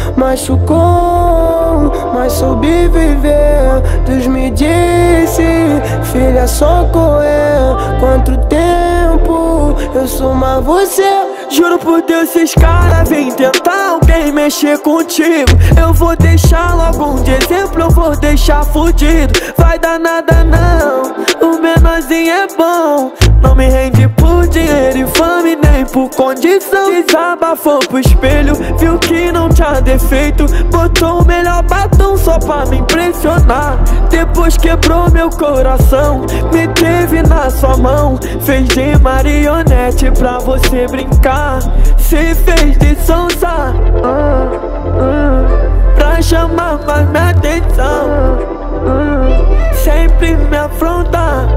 machucou, mas soube viver. Deus me disse, filha, só correr. Quanto tempo eu sou mais você. Juro por Deus, esses caras vêm tentar alguém mexer contigo. Eu vou deixar logo um de exemplo, eu vou deixar fudido. Vai dar nada não, o menorzinho é bom. Não me rende por dinheiro e fome, nem por condição. Desabafou pro espelho, viu que não tinha defeito, botou o melhor batom só pra me impressionar. Depois quebrou meu coração, me teve na sua mão, fez de marionete pra você brincar. Se fez de sonsa uh, uh, pra chamar mais minha atenção, uh, sempre me afrontar,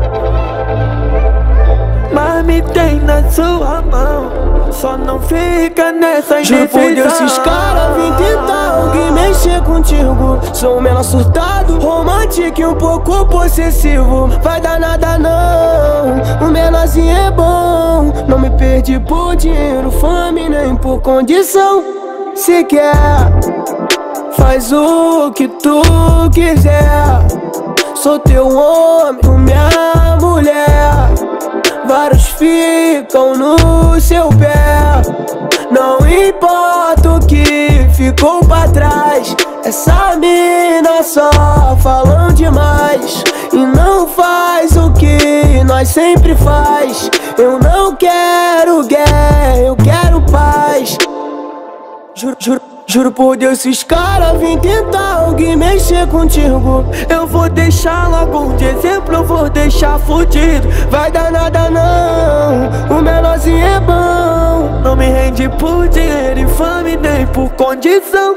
mas me tem na sua mão. Só não fica nessa indecisão. Juro por Deus, esses caras vêm tentar alguém mexer contigo. Sou um menor surtado, romântico e um pouco possessivo. Vai dar nada não, o menorzinho é bom. Não me perdi por dinheiro, fome, nem por condição. Se quer, faz o que tu quiser. Sou teu homem, tu minha mulher. Vários ficam no seu pé, não importa o que ficou pra trás. Essa mina só falam demais e não faz o que nós sempre faz. Eu não quero guerra, eu quero paz. Juro, juro, juro por Deus, esses caras vêm tentar alguém mexer contigo, eu vou deixar logo um de exemplo, eu vou deixar fudido. Vai dar nada não, o menorzinho é bom. Não me rende por dinheiro e fome, nem por condição.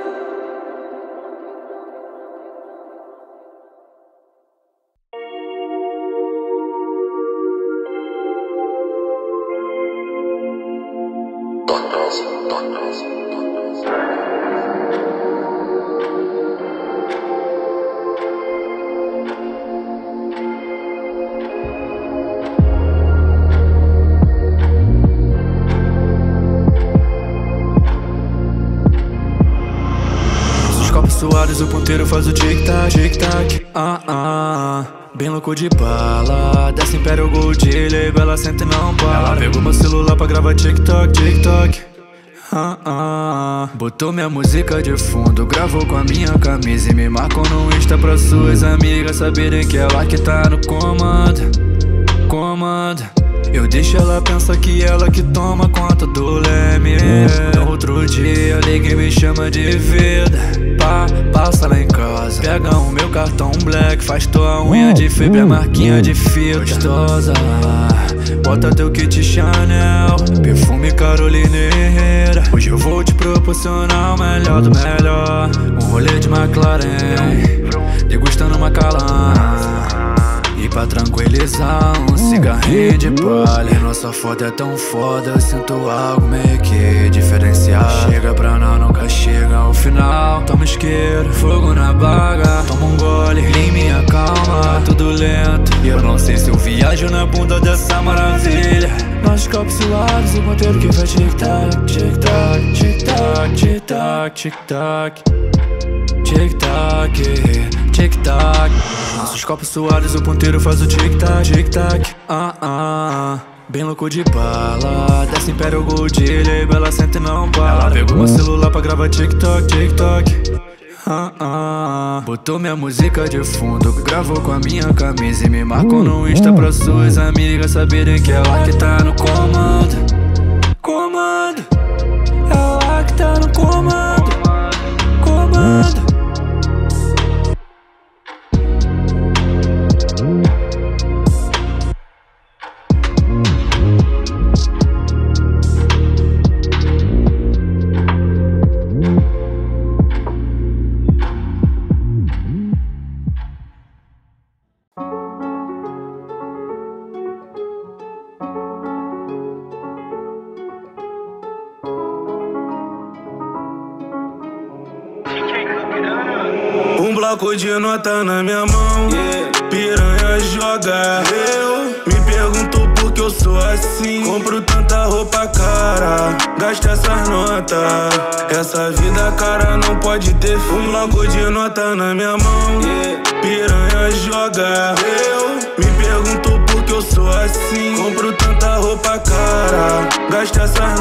Suares, o ponteiro faz o tic-tac, tic-tac, ah, ah. Bem louco de bala, desce Império Gold, label, ela senta e não para. Ela pegou meu celular pra gravar TikTok, TikTok, ah, ah. Botou minha música de fundo, gravou com a minha camisa e me marcou no Insta pra suas amigas saberem que ela que tá no comando, comando. Eu deixo ela pensar que ela que toma conta do leme. No outro dia ninguém me chama de vida. Pá, passa lá em casa, pega o meu cartão black, faz tua unha de fibra, marquinha de fita. Gostosa, bota teu kit Chanel, perfume Carolina Herrera. Hoje eu vou te proporcionar o melhor do melhor. Um rolê de McLaren, degustando Macallan. E pra tranquilizar, um cigarrinho de palha. Nossa foto é tão foda, eu sinto algo meio que diferencial. Chega pra nós, nunca chega ao final. Toma isqueiro, fogo na baga, toma um gole, em minha calma, tudo lento. E eu não sei se eu viajo na bunda dessa maravilha. Nossos copos suados, o ponteiro que faz tic-tac, tic-tac, tic-tac, tic-tac, tic-tac, tic-tac, tic-tac. Nossos copos suados, o ponteiro faz o tic-tac, tic-tac, ah, ah. Bem louco de bala, desce Império Gold, label, ela senta e não para. Ela pegou meu celular pra gravar TikTok, TikTok, ah, ah. Botou minha música de fundo, gravou com a minha camisa e me marcou no Insta pra suas amigas saberem que ela que tá no comando, comando. Ela que tá no comando, comando. Um bloco de nota na minha mão, yeah. Piranha joga. Eu me pergunto por que eu sou assim. Compro tanta roupa cara, gasto essas notas. Essa vida cara não pode ter fim. Um bloco de nota na minha mão, yeah. Piranha joga. Eu me pergunto por que eu sou assim. Compro tanta roupa cara, gasta essas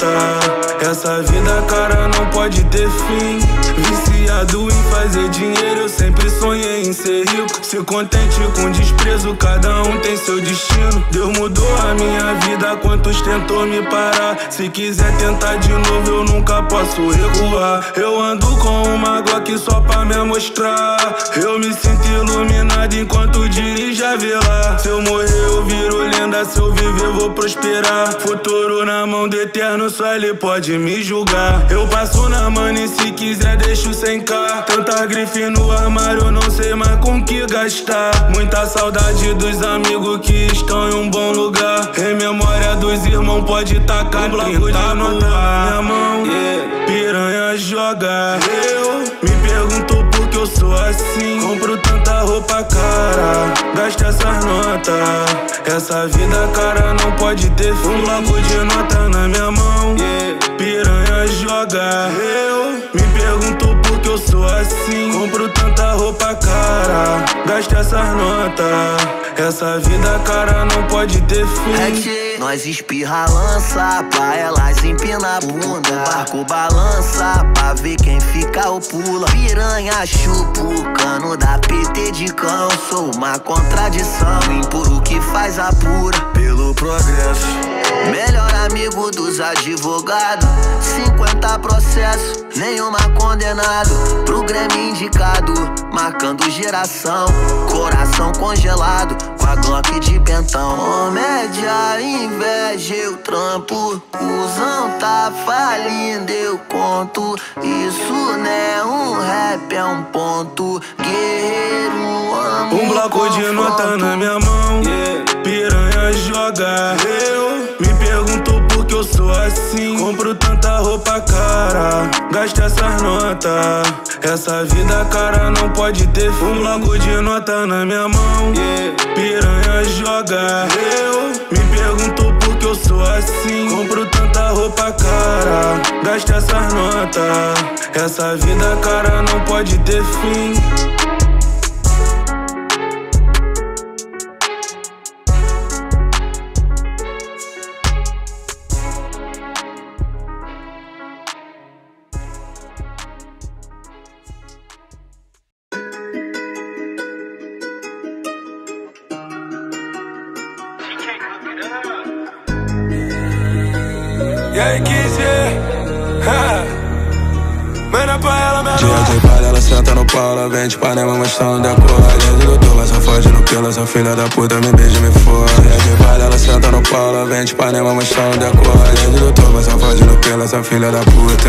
notas. Essa vida, cara, não pode ter fim. Viciado em fazer dinheiro, eu sempre sonhei em ser rico. Se contente com desprezo, cada um tem seu destino. Deus mudou a minha vida, quantos tentou me parar. Se quiser tentar de novo, eu nunca posso recuar. Eu ando com uma Glock só pra me mostrar. Eu me sinto iluminado enquanto dirijo a vela. Se eu morrer eu viro lenda, se eu viver eu vou prosperar. Futuro na mão do eterno, só ele pode me julgar. Eu passo na mano e se quiser deixo sem cá. Tanta grife no armário, eu não sei mais com que gastar. Muita saudade dos amigos que estão em um bom lugar. Em memória dos irmãos pode tacar um bloco de nota na minha mão. Yeah. Piranha joga. Eu me pergunto por que eu sou assim. Compro tanta roupa cara, gasta essas notas. Essa vida, cara, não pode ter fim. Um bloco de nota na minha mão. Yeah. Piranha joga. Eu me pergunto por que eu sou assim. Compro tanta roupa cara, gasta essas notas. Essa vida, cara, não pode ter fim. É que nós espirra lança, pra elas empina a bunda. Barco balança, pra ver quem fica ou pula. Piranha chupa o cano da P T de cão. Sou uma contradição, impuro que faz a pura pelo progresso. Melhor amigo dos advogados. Cinquenta processos, nenhuma condenado. Pro Grêmio indicado, marcando geração. Coração congelado, com a Glock de pentão. Comédia, inveja, eu trampo. Cusão tá falindo, eu conto. Isso não é um rap, é um ponto. Guerreiro, amo. Um bloco de nota na minha mão. Yeah. Piranha joga. Eu me pergunto por que eu sou assim. Compro tanta roupa cara, gasta essas notas. Essa vida, cara, não pode ter fim. Um bloco de nota na minha mão. Yeah. Piranha joga. Eu me pergunto por que eu sou assim. Compro tanta roupa cara, gasta essas notas. Essa vida, cara, não pode ter fim. E aí, quiser, manda pra ela, minha Dia de baile, ela senta no pau, ela vem de Panema mostrando decolar. Dia de doutor, essa foge no pelo, essa filha da puta me beija e me foda. Dia de baile, ela senta no pau, ela vem de Panema mostrando decolar. Dia de doutor, essa foge no pelo, essa filha da puta.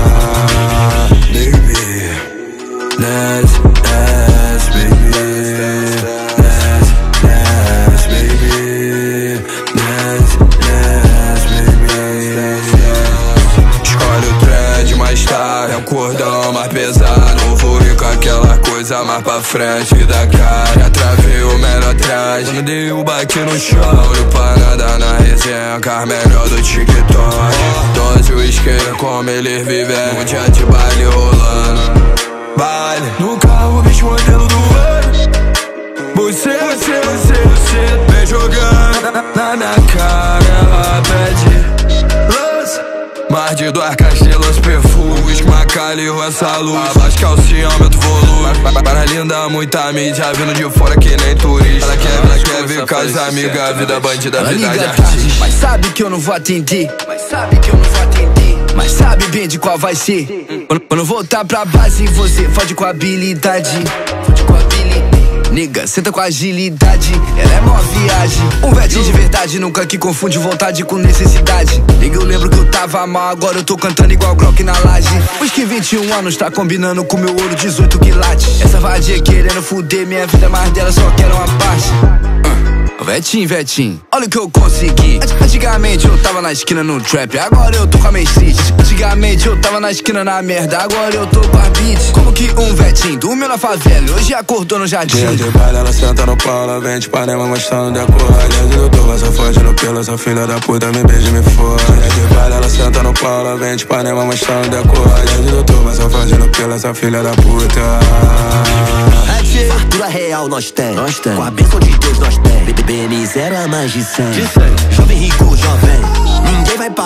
Baby, let's dance, baby. Let's dance, baby. Let's dance, baby. Escolhe o trend mais tarde, é um cordão mais pesado. Não vou ir com aquela coisa mais pra frente da cara. Travei o melhor atrás, não dei o baque no chão. Olho pra nada na resenha, car melhor do TikTok. Doze o isqueiro, como eles vivem, um dia de baile rolando. Baile no carro, bicho modelo do ano. Você, você, você, você vem jogando na, na, na cara, ela pede lança. Mar de dois castelos, perfumes, macalho, essa luz. Abaixa calcinha, aumenta o volume. Para linda, muita mídia, vindo de fora que nem turista. Ela quer, ela quer ver com as amigas, vida bandida, vida de artista. Mas sabe que eu não vou atender. Mas sabe que eu não vou atender. Mas sabe bem de qual vai ser. Quando, quando voltar pra base, você fode com habilidade. Fode com habilidade. Nega, senta com agilidade, ela é mó viagem. Um vetinho de verdade, nunca que confunde vontade com necessidade. Nega, eu lembro que eu tava mal, agora eu tô cantando igual Glock na laje. Whisky vinte e um anos, tá combinando com meu ouro dezoito quilates. Essa vadia querendo fuder minha vida, mas dela só quero uma parte. uh. Vetinho, Vetinho, olha o que eu consegui. Antigamente eu tava na esquina no trap, agora eu tô com a Main Street. Antigamente eu tava na esquina na merda, agora eu tô com a beat. Como que um Vetinho dormiu na favela, hoje acordou no jardim. Dia de baile, ela senta no pau, ela vem de Panema mostrando decolar. Dia de doutor, essa foge no pelo, essa filha da puta me beija e me foda. Dia de baile, ela senta no pau, ela vem de Panema mostrando decolar. Dia de doutor, essa foge no pelo, essa filha da puta. Fartura real nós tem, nós tem. Com a bênção de Deus nós tem. B B N zero a mais de cem. Jovem rico, jovem. Ninguém vai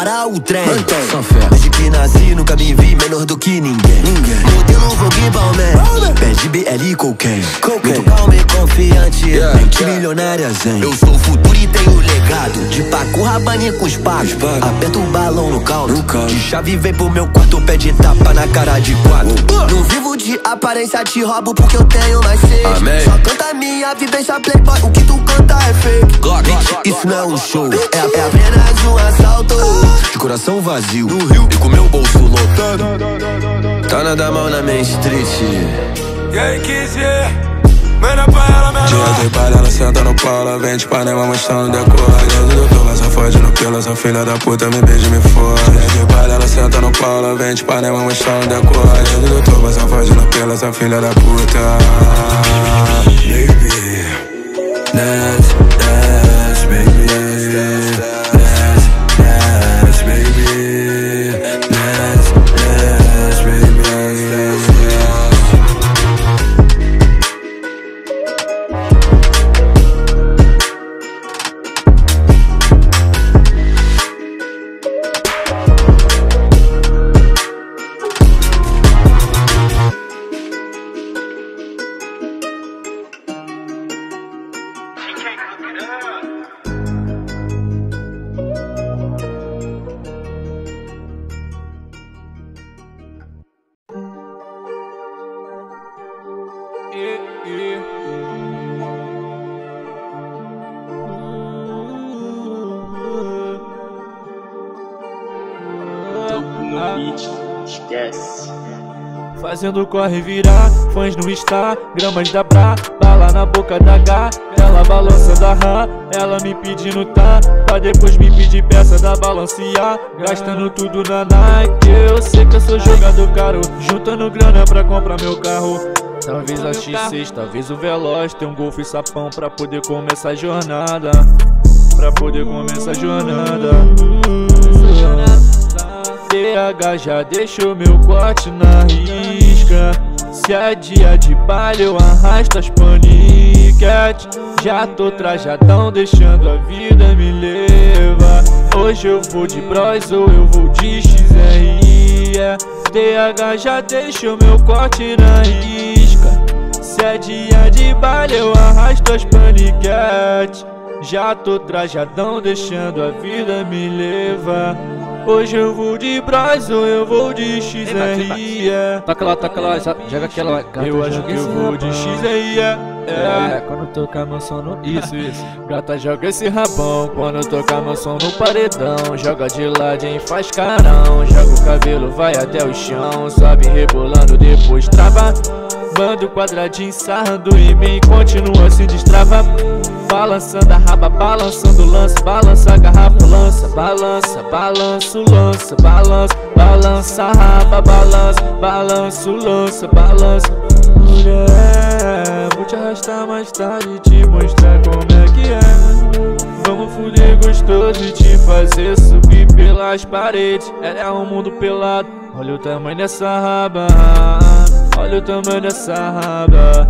parar o trem. Desde que nasci nunca me vi menor do que ninguém. Modelo Vogue Balmain, pede B L Cocaine. Muito calmo e confiante, mente milionária zen. Eu sou o futuro e tenho legado de Paco Rabanne com os pagos. Aperta o balão no caldo, de chave vem pro meu quarto, pede tapa na cara de quatro. Não vivo de aparência, te roubo porque eu tenho mais sede. Só canta minha vivência playboy, o que tu canta é fake. Bitch, isso não é um show, é, é apenas um assalto. De coração vazio, no Rio e com meu bolso lotado. Tá nada mal na Main Street. Quem quiser, manda pra ela, menor. Dia de baile, ela senta no pau, ela vem de Panema mostrando decor. Dia do doutor, essa fode no pelo, essa filha da puta me beija e me foda. Dia de baile, ela senta no pau, ela vem de Panema mostrando decor. Dia do doutor, essa fode no pelo, essa filha da puta. Baby, dance, dance, baby, dance, dance, baby, dance, dance, baby. Esquece. Fazendo corre virar, fãs no Insta, gramas da Bra, bala na boca da H, ela balançando a rã, ela me pedindo tá, pra depois me pedir peça da Balenciaga, gastando tudo na Nike. Eu sei que eu sou jogador caro, juntando grana pra comprar meu carro. Talvez a X seis, talvez o Veloz, tem um Golf e sapão pra poder começar a jornada, pra poder começar a jornada. T H já deixou meu corte na risca. Se é dia de baile eu arrasto as paniquete. Já tô trajadão deixando a vida me leva. Hoje eu vou de Bros ou eu vou de X R I. T H já deixou meu corte na risca. Se é dia de baile eu arrasto as paniquete. Já tô trajadão deixando a vida me leva. Hoje eu vou de Bros ou eu vou de X R I. Toca lá, toca lá, joga aquela. Eu acho que eu vou de X R I. É, é, quando tocar meu som no. Isso, isso. Gata, joga esse rabão. Quando tocar meu som no paredão. Joga de ladinho, faz carão. Joga o cabelo, vai até o chão. Sobe rebolando, depois trava. Manda o quadradinho sarrando em mim. Continua assim, destrava. Balançando a raba, balançando o lance. Balança a garrafa, lança. Balança, balança o lança. Balança, balança a raba, balança. Balança o lança, balança. Mulher, vou te arrastar mais tarde e te mostrar como é que é. Vamos fuder gostoso e te fazer subir pelas paredes. Ela é um mundo pelado, olha o tamanho dessa raba. Olha o tamanho dessa raba.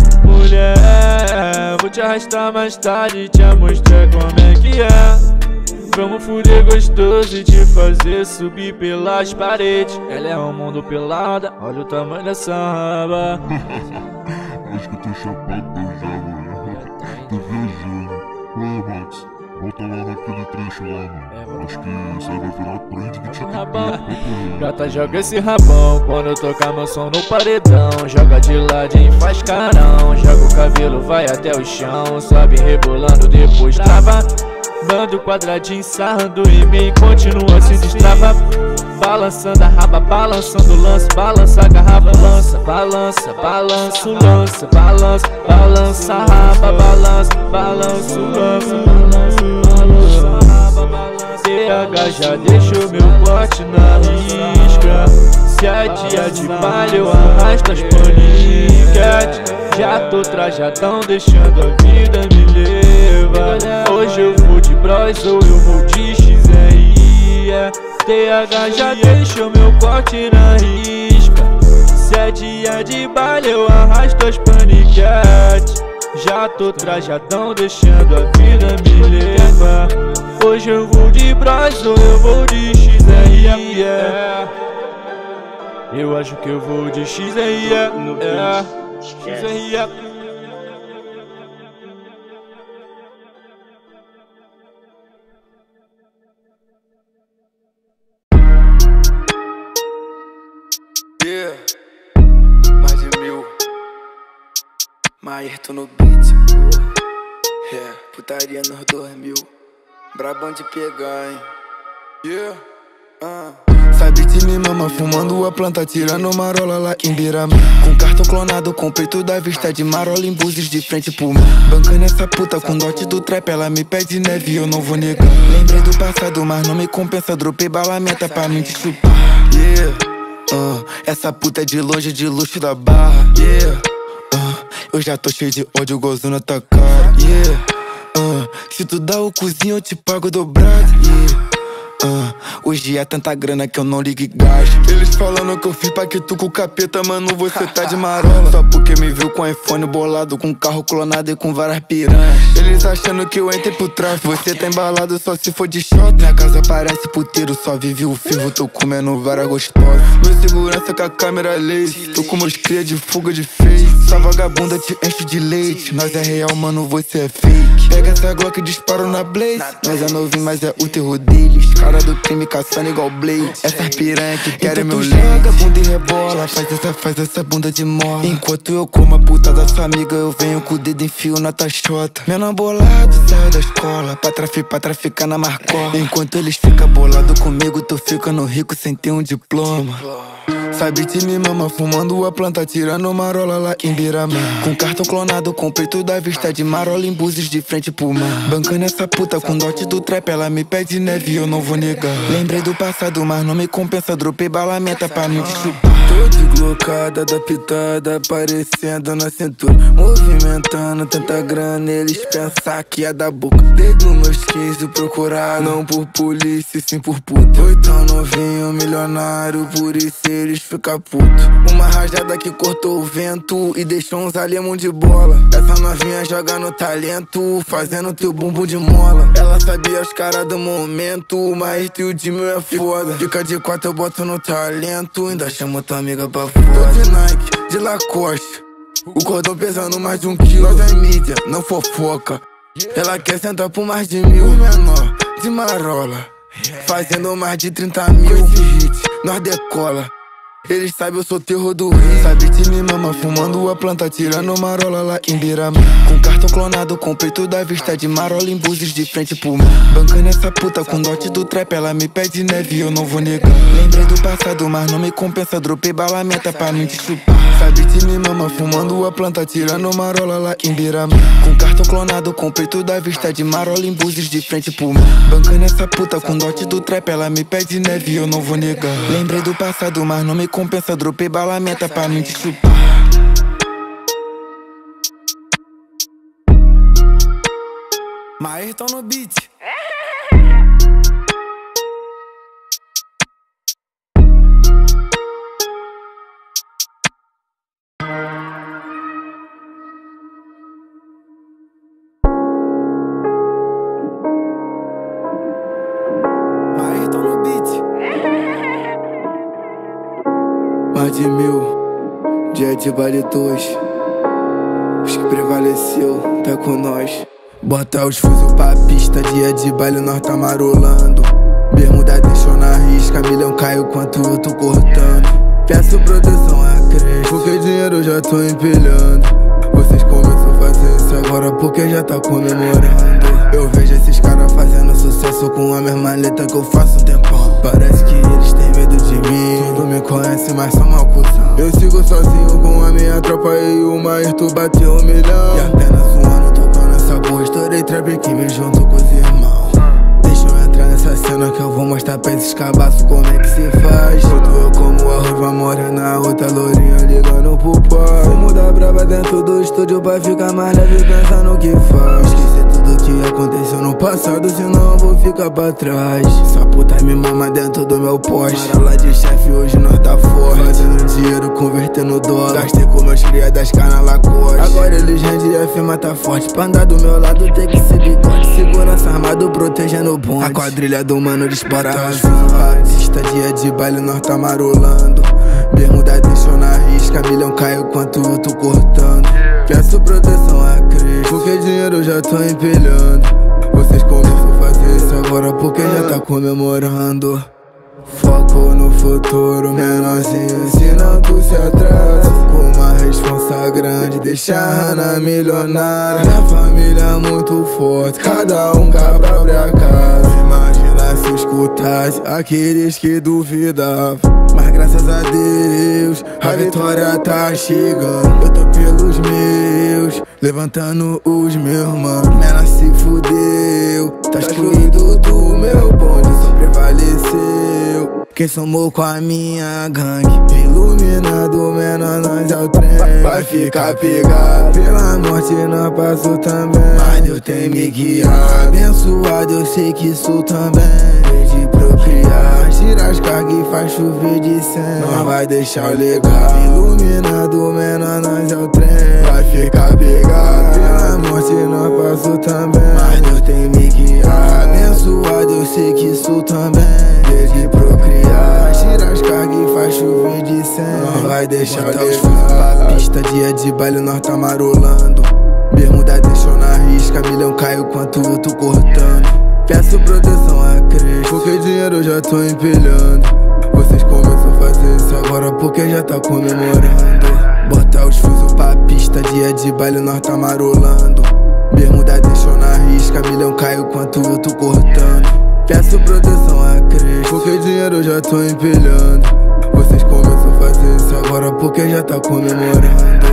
Mulher, vou te arrastar mais tarde e te mostrar como é que é. Vamos fuder gostoso e te fazer subir pelas paredes. Ela é um mundo pelada, olha o tamanho dessa raba. Acho que eu tô chapado já, mano. Tô viajando. Ué, Max, volta lá naquele trecho lá, mano. Acho que isso aí vai virar trend do TikTok. Gata, joga esse rabão. Quando eu tocar meu som no paredão. Joga de ladinho, faz carão. Joga o cabelo, vai até o chão. Sobe rebolando, depois trava. Dando quadradinho, sarrando em mim. Continua assim, destrava. Balançando a raba, balançando o lance. Balança a garrafa, lança. Balança, balança o lance. Balança, balança a raba, balança. Balança o lance. Balança a raba, balança. T H já deixou meu corte na risca. Se é dia de baile eu arrasto as paniquete. Já tô trajadão deixando a vida me leva. Hoje eu vou de Bros ou eu vou de X R I. T H já deixou meu corte na risca. Se é dia de baile eu arrasto as paniquete. Já tô trajadão, deixando a vida me levar. Hoje eu vou de Braz ou eu vou de X R E. Yeah. Eu acho que eu vou de X R E. Yeah. X R E. Yeah. Mais de mil. Maerto no beat. Yeah. Putaria nos dois mil. Brabão de pegar, hein. Yeah. Uh. Sabe que me mama fumando a planta, tirando marola lá em Biramã. Com cartão clonado, comprei tudo à vista de marola em Búzios de frente pro mar. Bancando essa puta com dote do trap, ela me pede neve e eu não vou negar. Lembrei do passado, mas não me compensa, dropei balamenta pra mim te chupar. Yeah, uh, essa puta é de longe, de luxo da barra. Yeah, uh, eu já tô cheio de ódio, gozando a tua cara. Yeah, uh, se tu dá o cozinho eu te pago dobrado. Yeah. Uh, hoje é tanta grana que eu não ligo e gasto. Eles falando que eu fiz paquito com o capeta, mano, você tá de marola. Só porque me viu com iPhone bolado, com carro clonado e com várias piranhas. Eles achando que eu entrei pro tráfico, você tá embalado só se for de shot. Minha casa parece puteiro, só vive o fervo, tô comendo várias gostosas. Meu segurança com a câmera laser, tô com meus cria de fuga de face. Essa vagabunda te enche de leite, nós é real, mano, você é fake. Pega essa Glock e disparo na Blaze. Nós é novinho, mas é o terror deles. Cara do crime caçando igual Blade. Essas piranha que querem então meu leite. Joga bunda e rebola, faz essa, faz essa bunda de mola. Enquanto eu como a puta da sua amiga, eu venho com o dedo enfio na tachota. Menor bolado, saiu da escola pra, trafi, pra traficar na Marcola. Enquanto eles ficam bolado comigo, tu fica no rico sem ter um diploma. Sabe que me mama fumando a planta, tirando marola lá em Biramã. Com cartão clonado, comprei tudo à vista de marola em Búzios de frente pro mar. Bancando essa puta com dote do trap, ela me pede neve e eu não vou negar. Lembrei do passado, mas não me compensa, dropei balamenta pra mim te chupar. Tô deslocada da pitada, aparecendo na cintura, movimentando tanta grana, eles pensar que é da boca. Desde os meus quinze procurar, não por polícia, sim por puta. Foi tão novinho, milionário, por isso eles ficam puto. Uma rajada que cortou o vento e deixou uns alemão de bola. Essa novinha joga no talento, fazendo teu bumbum de mola. Ela sabia os caras do momento, mas teu de mil é foda. Fica de quatro, eu boto no talento, ainda chamo tua amiga pra fora. Tô de Nike, de Lacoste, o cordão pesando mais de um quilo. Nós é mídia, não fofoca. Ela quer sentar por mais de mil. O menor, de marola, fazendo mais de trinta mil. Com esse hit, nós decola. Eles sabem eu sou terror do rio. Sabe que me mama fumando a planta, tirando marola lá em Biramã. Com cartão clonado, comprei tudo à vista de marola em Búzios de frente pro mar. Bancando essa puta com dote do trap, ela me pede neve e eu não vou negar. Lembrei do passado, mas não me compensa, dropei balamenta pra mim te chupar. Sabe que me mama fumando a planta, tirando marola lá em Biramã. Com cartão clonado, comprei tudo à vista de marola em Búzios de frente pro mar. Bancando essa puta com dote do trap, ela me pede neve e eu não vou negar. Lembrei do passado, mas não me compensa, dropei balamenta pra mim te chupar. Maerton no beat. Maerton no beat. Mais de mil, dia de baile dois. Os que prevaleceu, tá com nós. Bota os fusos pra pista, dia de baile nós tá marolando. Bermuda deixou na risca, milhão caiu quanto eu tô cortando. Peço proteção a crente, porque dinheiro eu já tô empilhando. Vocês começam a fazer isso agora porque já tá comemorando. Eu vejo esses caras fazendo sucesso com a mesma letra que eu faço um tempão. Parece que eles têm medo de mim, não me conhece, mas são mal cuzão. Eu sigo sozinho com a minha tropa e o Maerto bateu um milhão. E apenas um ano tocando essa porra, estourei trap aqui me junto com os irmãos. Deixa eu entrar nessa essa cena que eu vou mostrar pra esses cabaços como é que se faz. Outro eu como arroz, uma morena, outra lourinha ligando pro pai. Fumo da braba dentro do estúdio pra ficar mais leve pensando no que faz. Esquecer tudo que aconteceu no passado, senão eu vou ficar pra trás. Essa puta me mama dentro do meu poste. Para lá de chefe, hoje nós tá forte. Fazendo dinheiro, convertendo dólar. Gastei com meus cria das canas Lacoste. Agora eles rendem e a firma tá forte. Pra andar do meu lado tem que ser bigode. Segurança armado protegendo o bonde. A quadrilha do mano dispara racista. Dia de baile nós tá marolando. Bermuda deixou na risca. Milhão caiu enquanto eu tô cortando. Peço proteção a Cristo, porque dinheiro eu já tô empilhando. Vocês começam a fazer isso agora porque já tá comemorando. Foco no futuro, menorzinho, senão tu se atrasa. Com uma responsa grande, deixa a Ana milionária. Minha família é muito forte, cada um com a própria casa. Imagina se escutasse aqueles que duvidavam. Mas graças a Deus, a vitória tá chegando. Eu tô pelos meus, levantando os meus mano. Menor se fudeu, tá excluído do meu bonde, só prevaleceu quem somou com a minha gangue. Iluminado, menor, nós é o trem. Vai ficar pegado, pela morte nós passou também. Mas Deus tem me guiado, abençoado, eu sei que sou também. Desde procriar, tira as cargas e faz chover de cem. Nós vai deixar o legado. Iluminado, menor, nós é o trem. Vai ficar pegado, pela morte nós passou também. Mas Deus tem me guiado, abençoado, eu sei que sou também. Desde procriar, tira as cargas e faz chover de cem. Nós vai deixar os fuzos pra pista. Dia de baile nós tá marolando. Bermuda deixou na risca. Milhão caiu enquanto eu tô cortando. Peço proteção a Cristo, porque dinheiro eu já tô empilhando. Vocês começam a fazer isso agora porque já tá comemorando. Bota os fuzos pra pista. Dia de baile nós tá marolando. Bermuda deixou na risca. Milhão caiu enquanto eu tô cortando. Peço proteção a Cristo, porque dinheiro eu já tô empilhando. Vocês começam a fazer isso agora porque já tá comemorando.